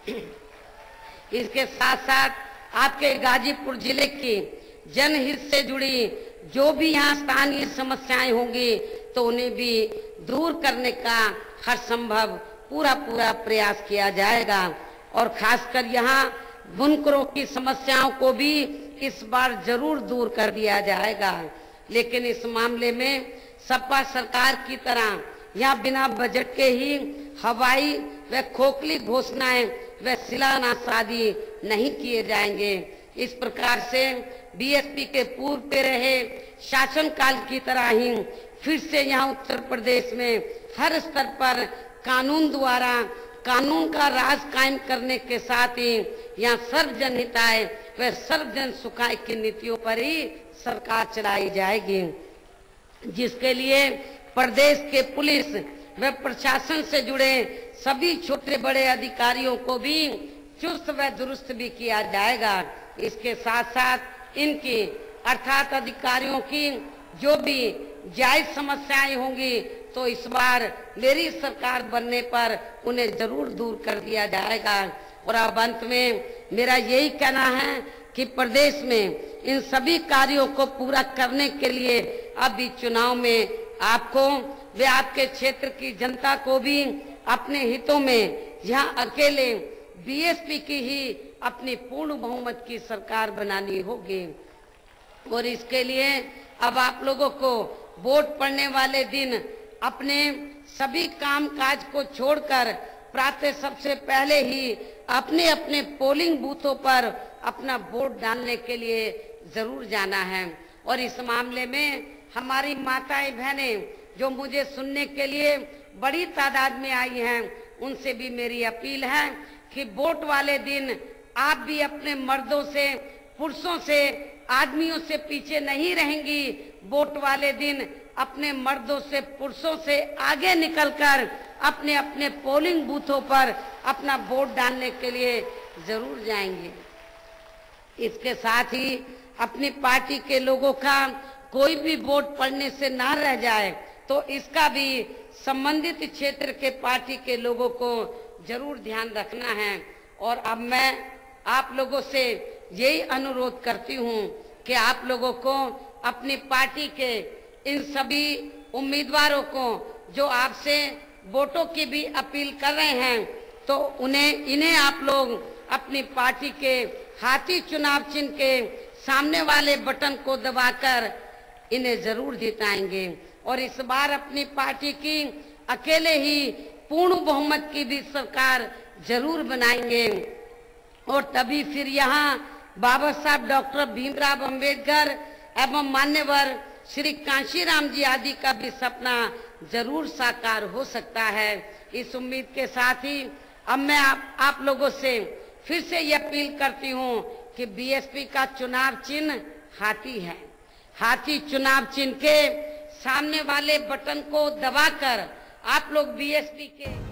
इसके साथ साथ आपके गाजीपुर जिले की जनहित से जुड़ी जो भी यहाँ स्थानीय समस्याएं होंगी तो उन्हें भी दूर करने का हर संभव पूरा पूरा प्रयास किया जाएगा और खासकर यहाँ बुनकरों की समस्याओं को भी इस बार जरूर दूर कर दिया जाएगा। लेकिन इस मामले में सपा सरकार की तरह यहाँ बिना बजट के ही हवाई व खोखली घोषणाएं व शिलान्यास आदि नहीं किए जाएंगे। इस प्रकार से बीएसपी के पूर्व पे रहे शासनकाल की तरह ही फिर से यहाँ उत्तर प्रदेश में हर स्तर पर कानून द्वारा कानून का राज कायम करने के साथ ही यहाँ सर्वजन हिताय व सर्वजन सुखाय की नीतियों पर ही सरकार चलाई जाएगी, जिसके लिए प्रदेश के पुलिस व प्रशासन से जुड़े सभी छोटे बड़े अधिकारियों को भी चुस्त व दुरुस्त भी किया जाएगा। इसके साथ साथ इनकी अर्थात अधिकारियों की जो भी जायज समस्याएं होंगी तो इस बार मेरी सरकार बनने पर उन्हें जरूर दूर कर दिया जाएगा। और अब अंत में मेरा यही कहना है कि प्रदेश में इन सभी कार्यों को पूरा करने के लिए अभी चुनाव में आपको वे आपके क्षेत्र की जनता को भी अपने हितों में यहाँ अकेले बीएसपी की ही अपनी पूर्ण बहुमत की सरकार बनानी होगी। और इसके लिए अब आप लोगों को वोट पड़ने वाले दिन अपने सभी कामकाज को छोड़कर प्रातः सबसे पहले ही अपने अपने पोलिंग बूथों पर अपना वोट डालने के लिए जरूर जाना है। और इस मामले में हमारी माताएं बहनें जो मुझे सुनने के लिए बड़ी तादाद में आई हैं, उनसे भी मेरी अपील है कि वोट वाले दिन आप भी अपने मर्दों से, पुरुषों से, आदमियों से पीछे नहीं रहेंगी। वोट वाले दिन अपने मर्दों से, पुरुषों से आगे निकलकर अपने अपने पोलिंग बूथों पर अपना वोट डालने के लिए जरूर जाएंगे। इसके साथ ही अपनी पार्टी के लोगों का कोई भी वोट पड़ने से ना रह जाए, तो इसका भी संबंधित क्षेत्र के पार्टी के लोगों को जरूर ध्यान रखना है। और अब मैं आप लोगों से यही अनुरोध करती हूँ कि आप लोगों को अपनी पार्टी के इन सभी उम्मीदवारों को जो आपसे वोटों की भी अपील कर रहे हैं, तो उन्हें इन्हें आप लोग अपनी पार्टी के हाथी चुनाव चिन्ह के सामने वाले बटन को दबाकर इन्हें जरूर जिताएंगे। और इस बार अपनी पार्टी की अकेले ही पूर्ण बहुमत की भी सरकार जरूर बनाएंगे। और तभी फिर यहाँ बाबा साहब डॉक्टर भीमराव अंबेडकर एवं मान्यवर श्री कांशीराम जी आदि का भी सपना जरूर साकार हो सकता है। इस उम्मीद के साथ ही अब मैं आप, आप लोगों से फिर से ये अपील करती हूँ कि बीएसपी का चुनाव चिन्ह हाथी है। हाथी चुनाव चिन्ह के सामने वाले बटन को दबाकर आप लोग बीएसपी के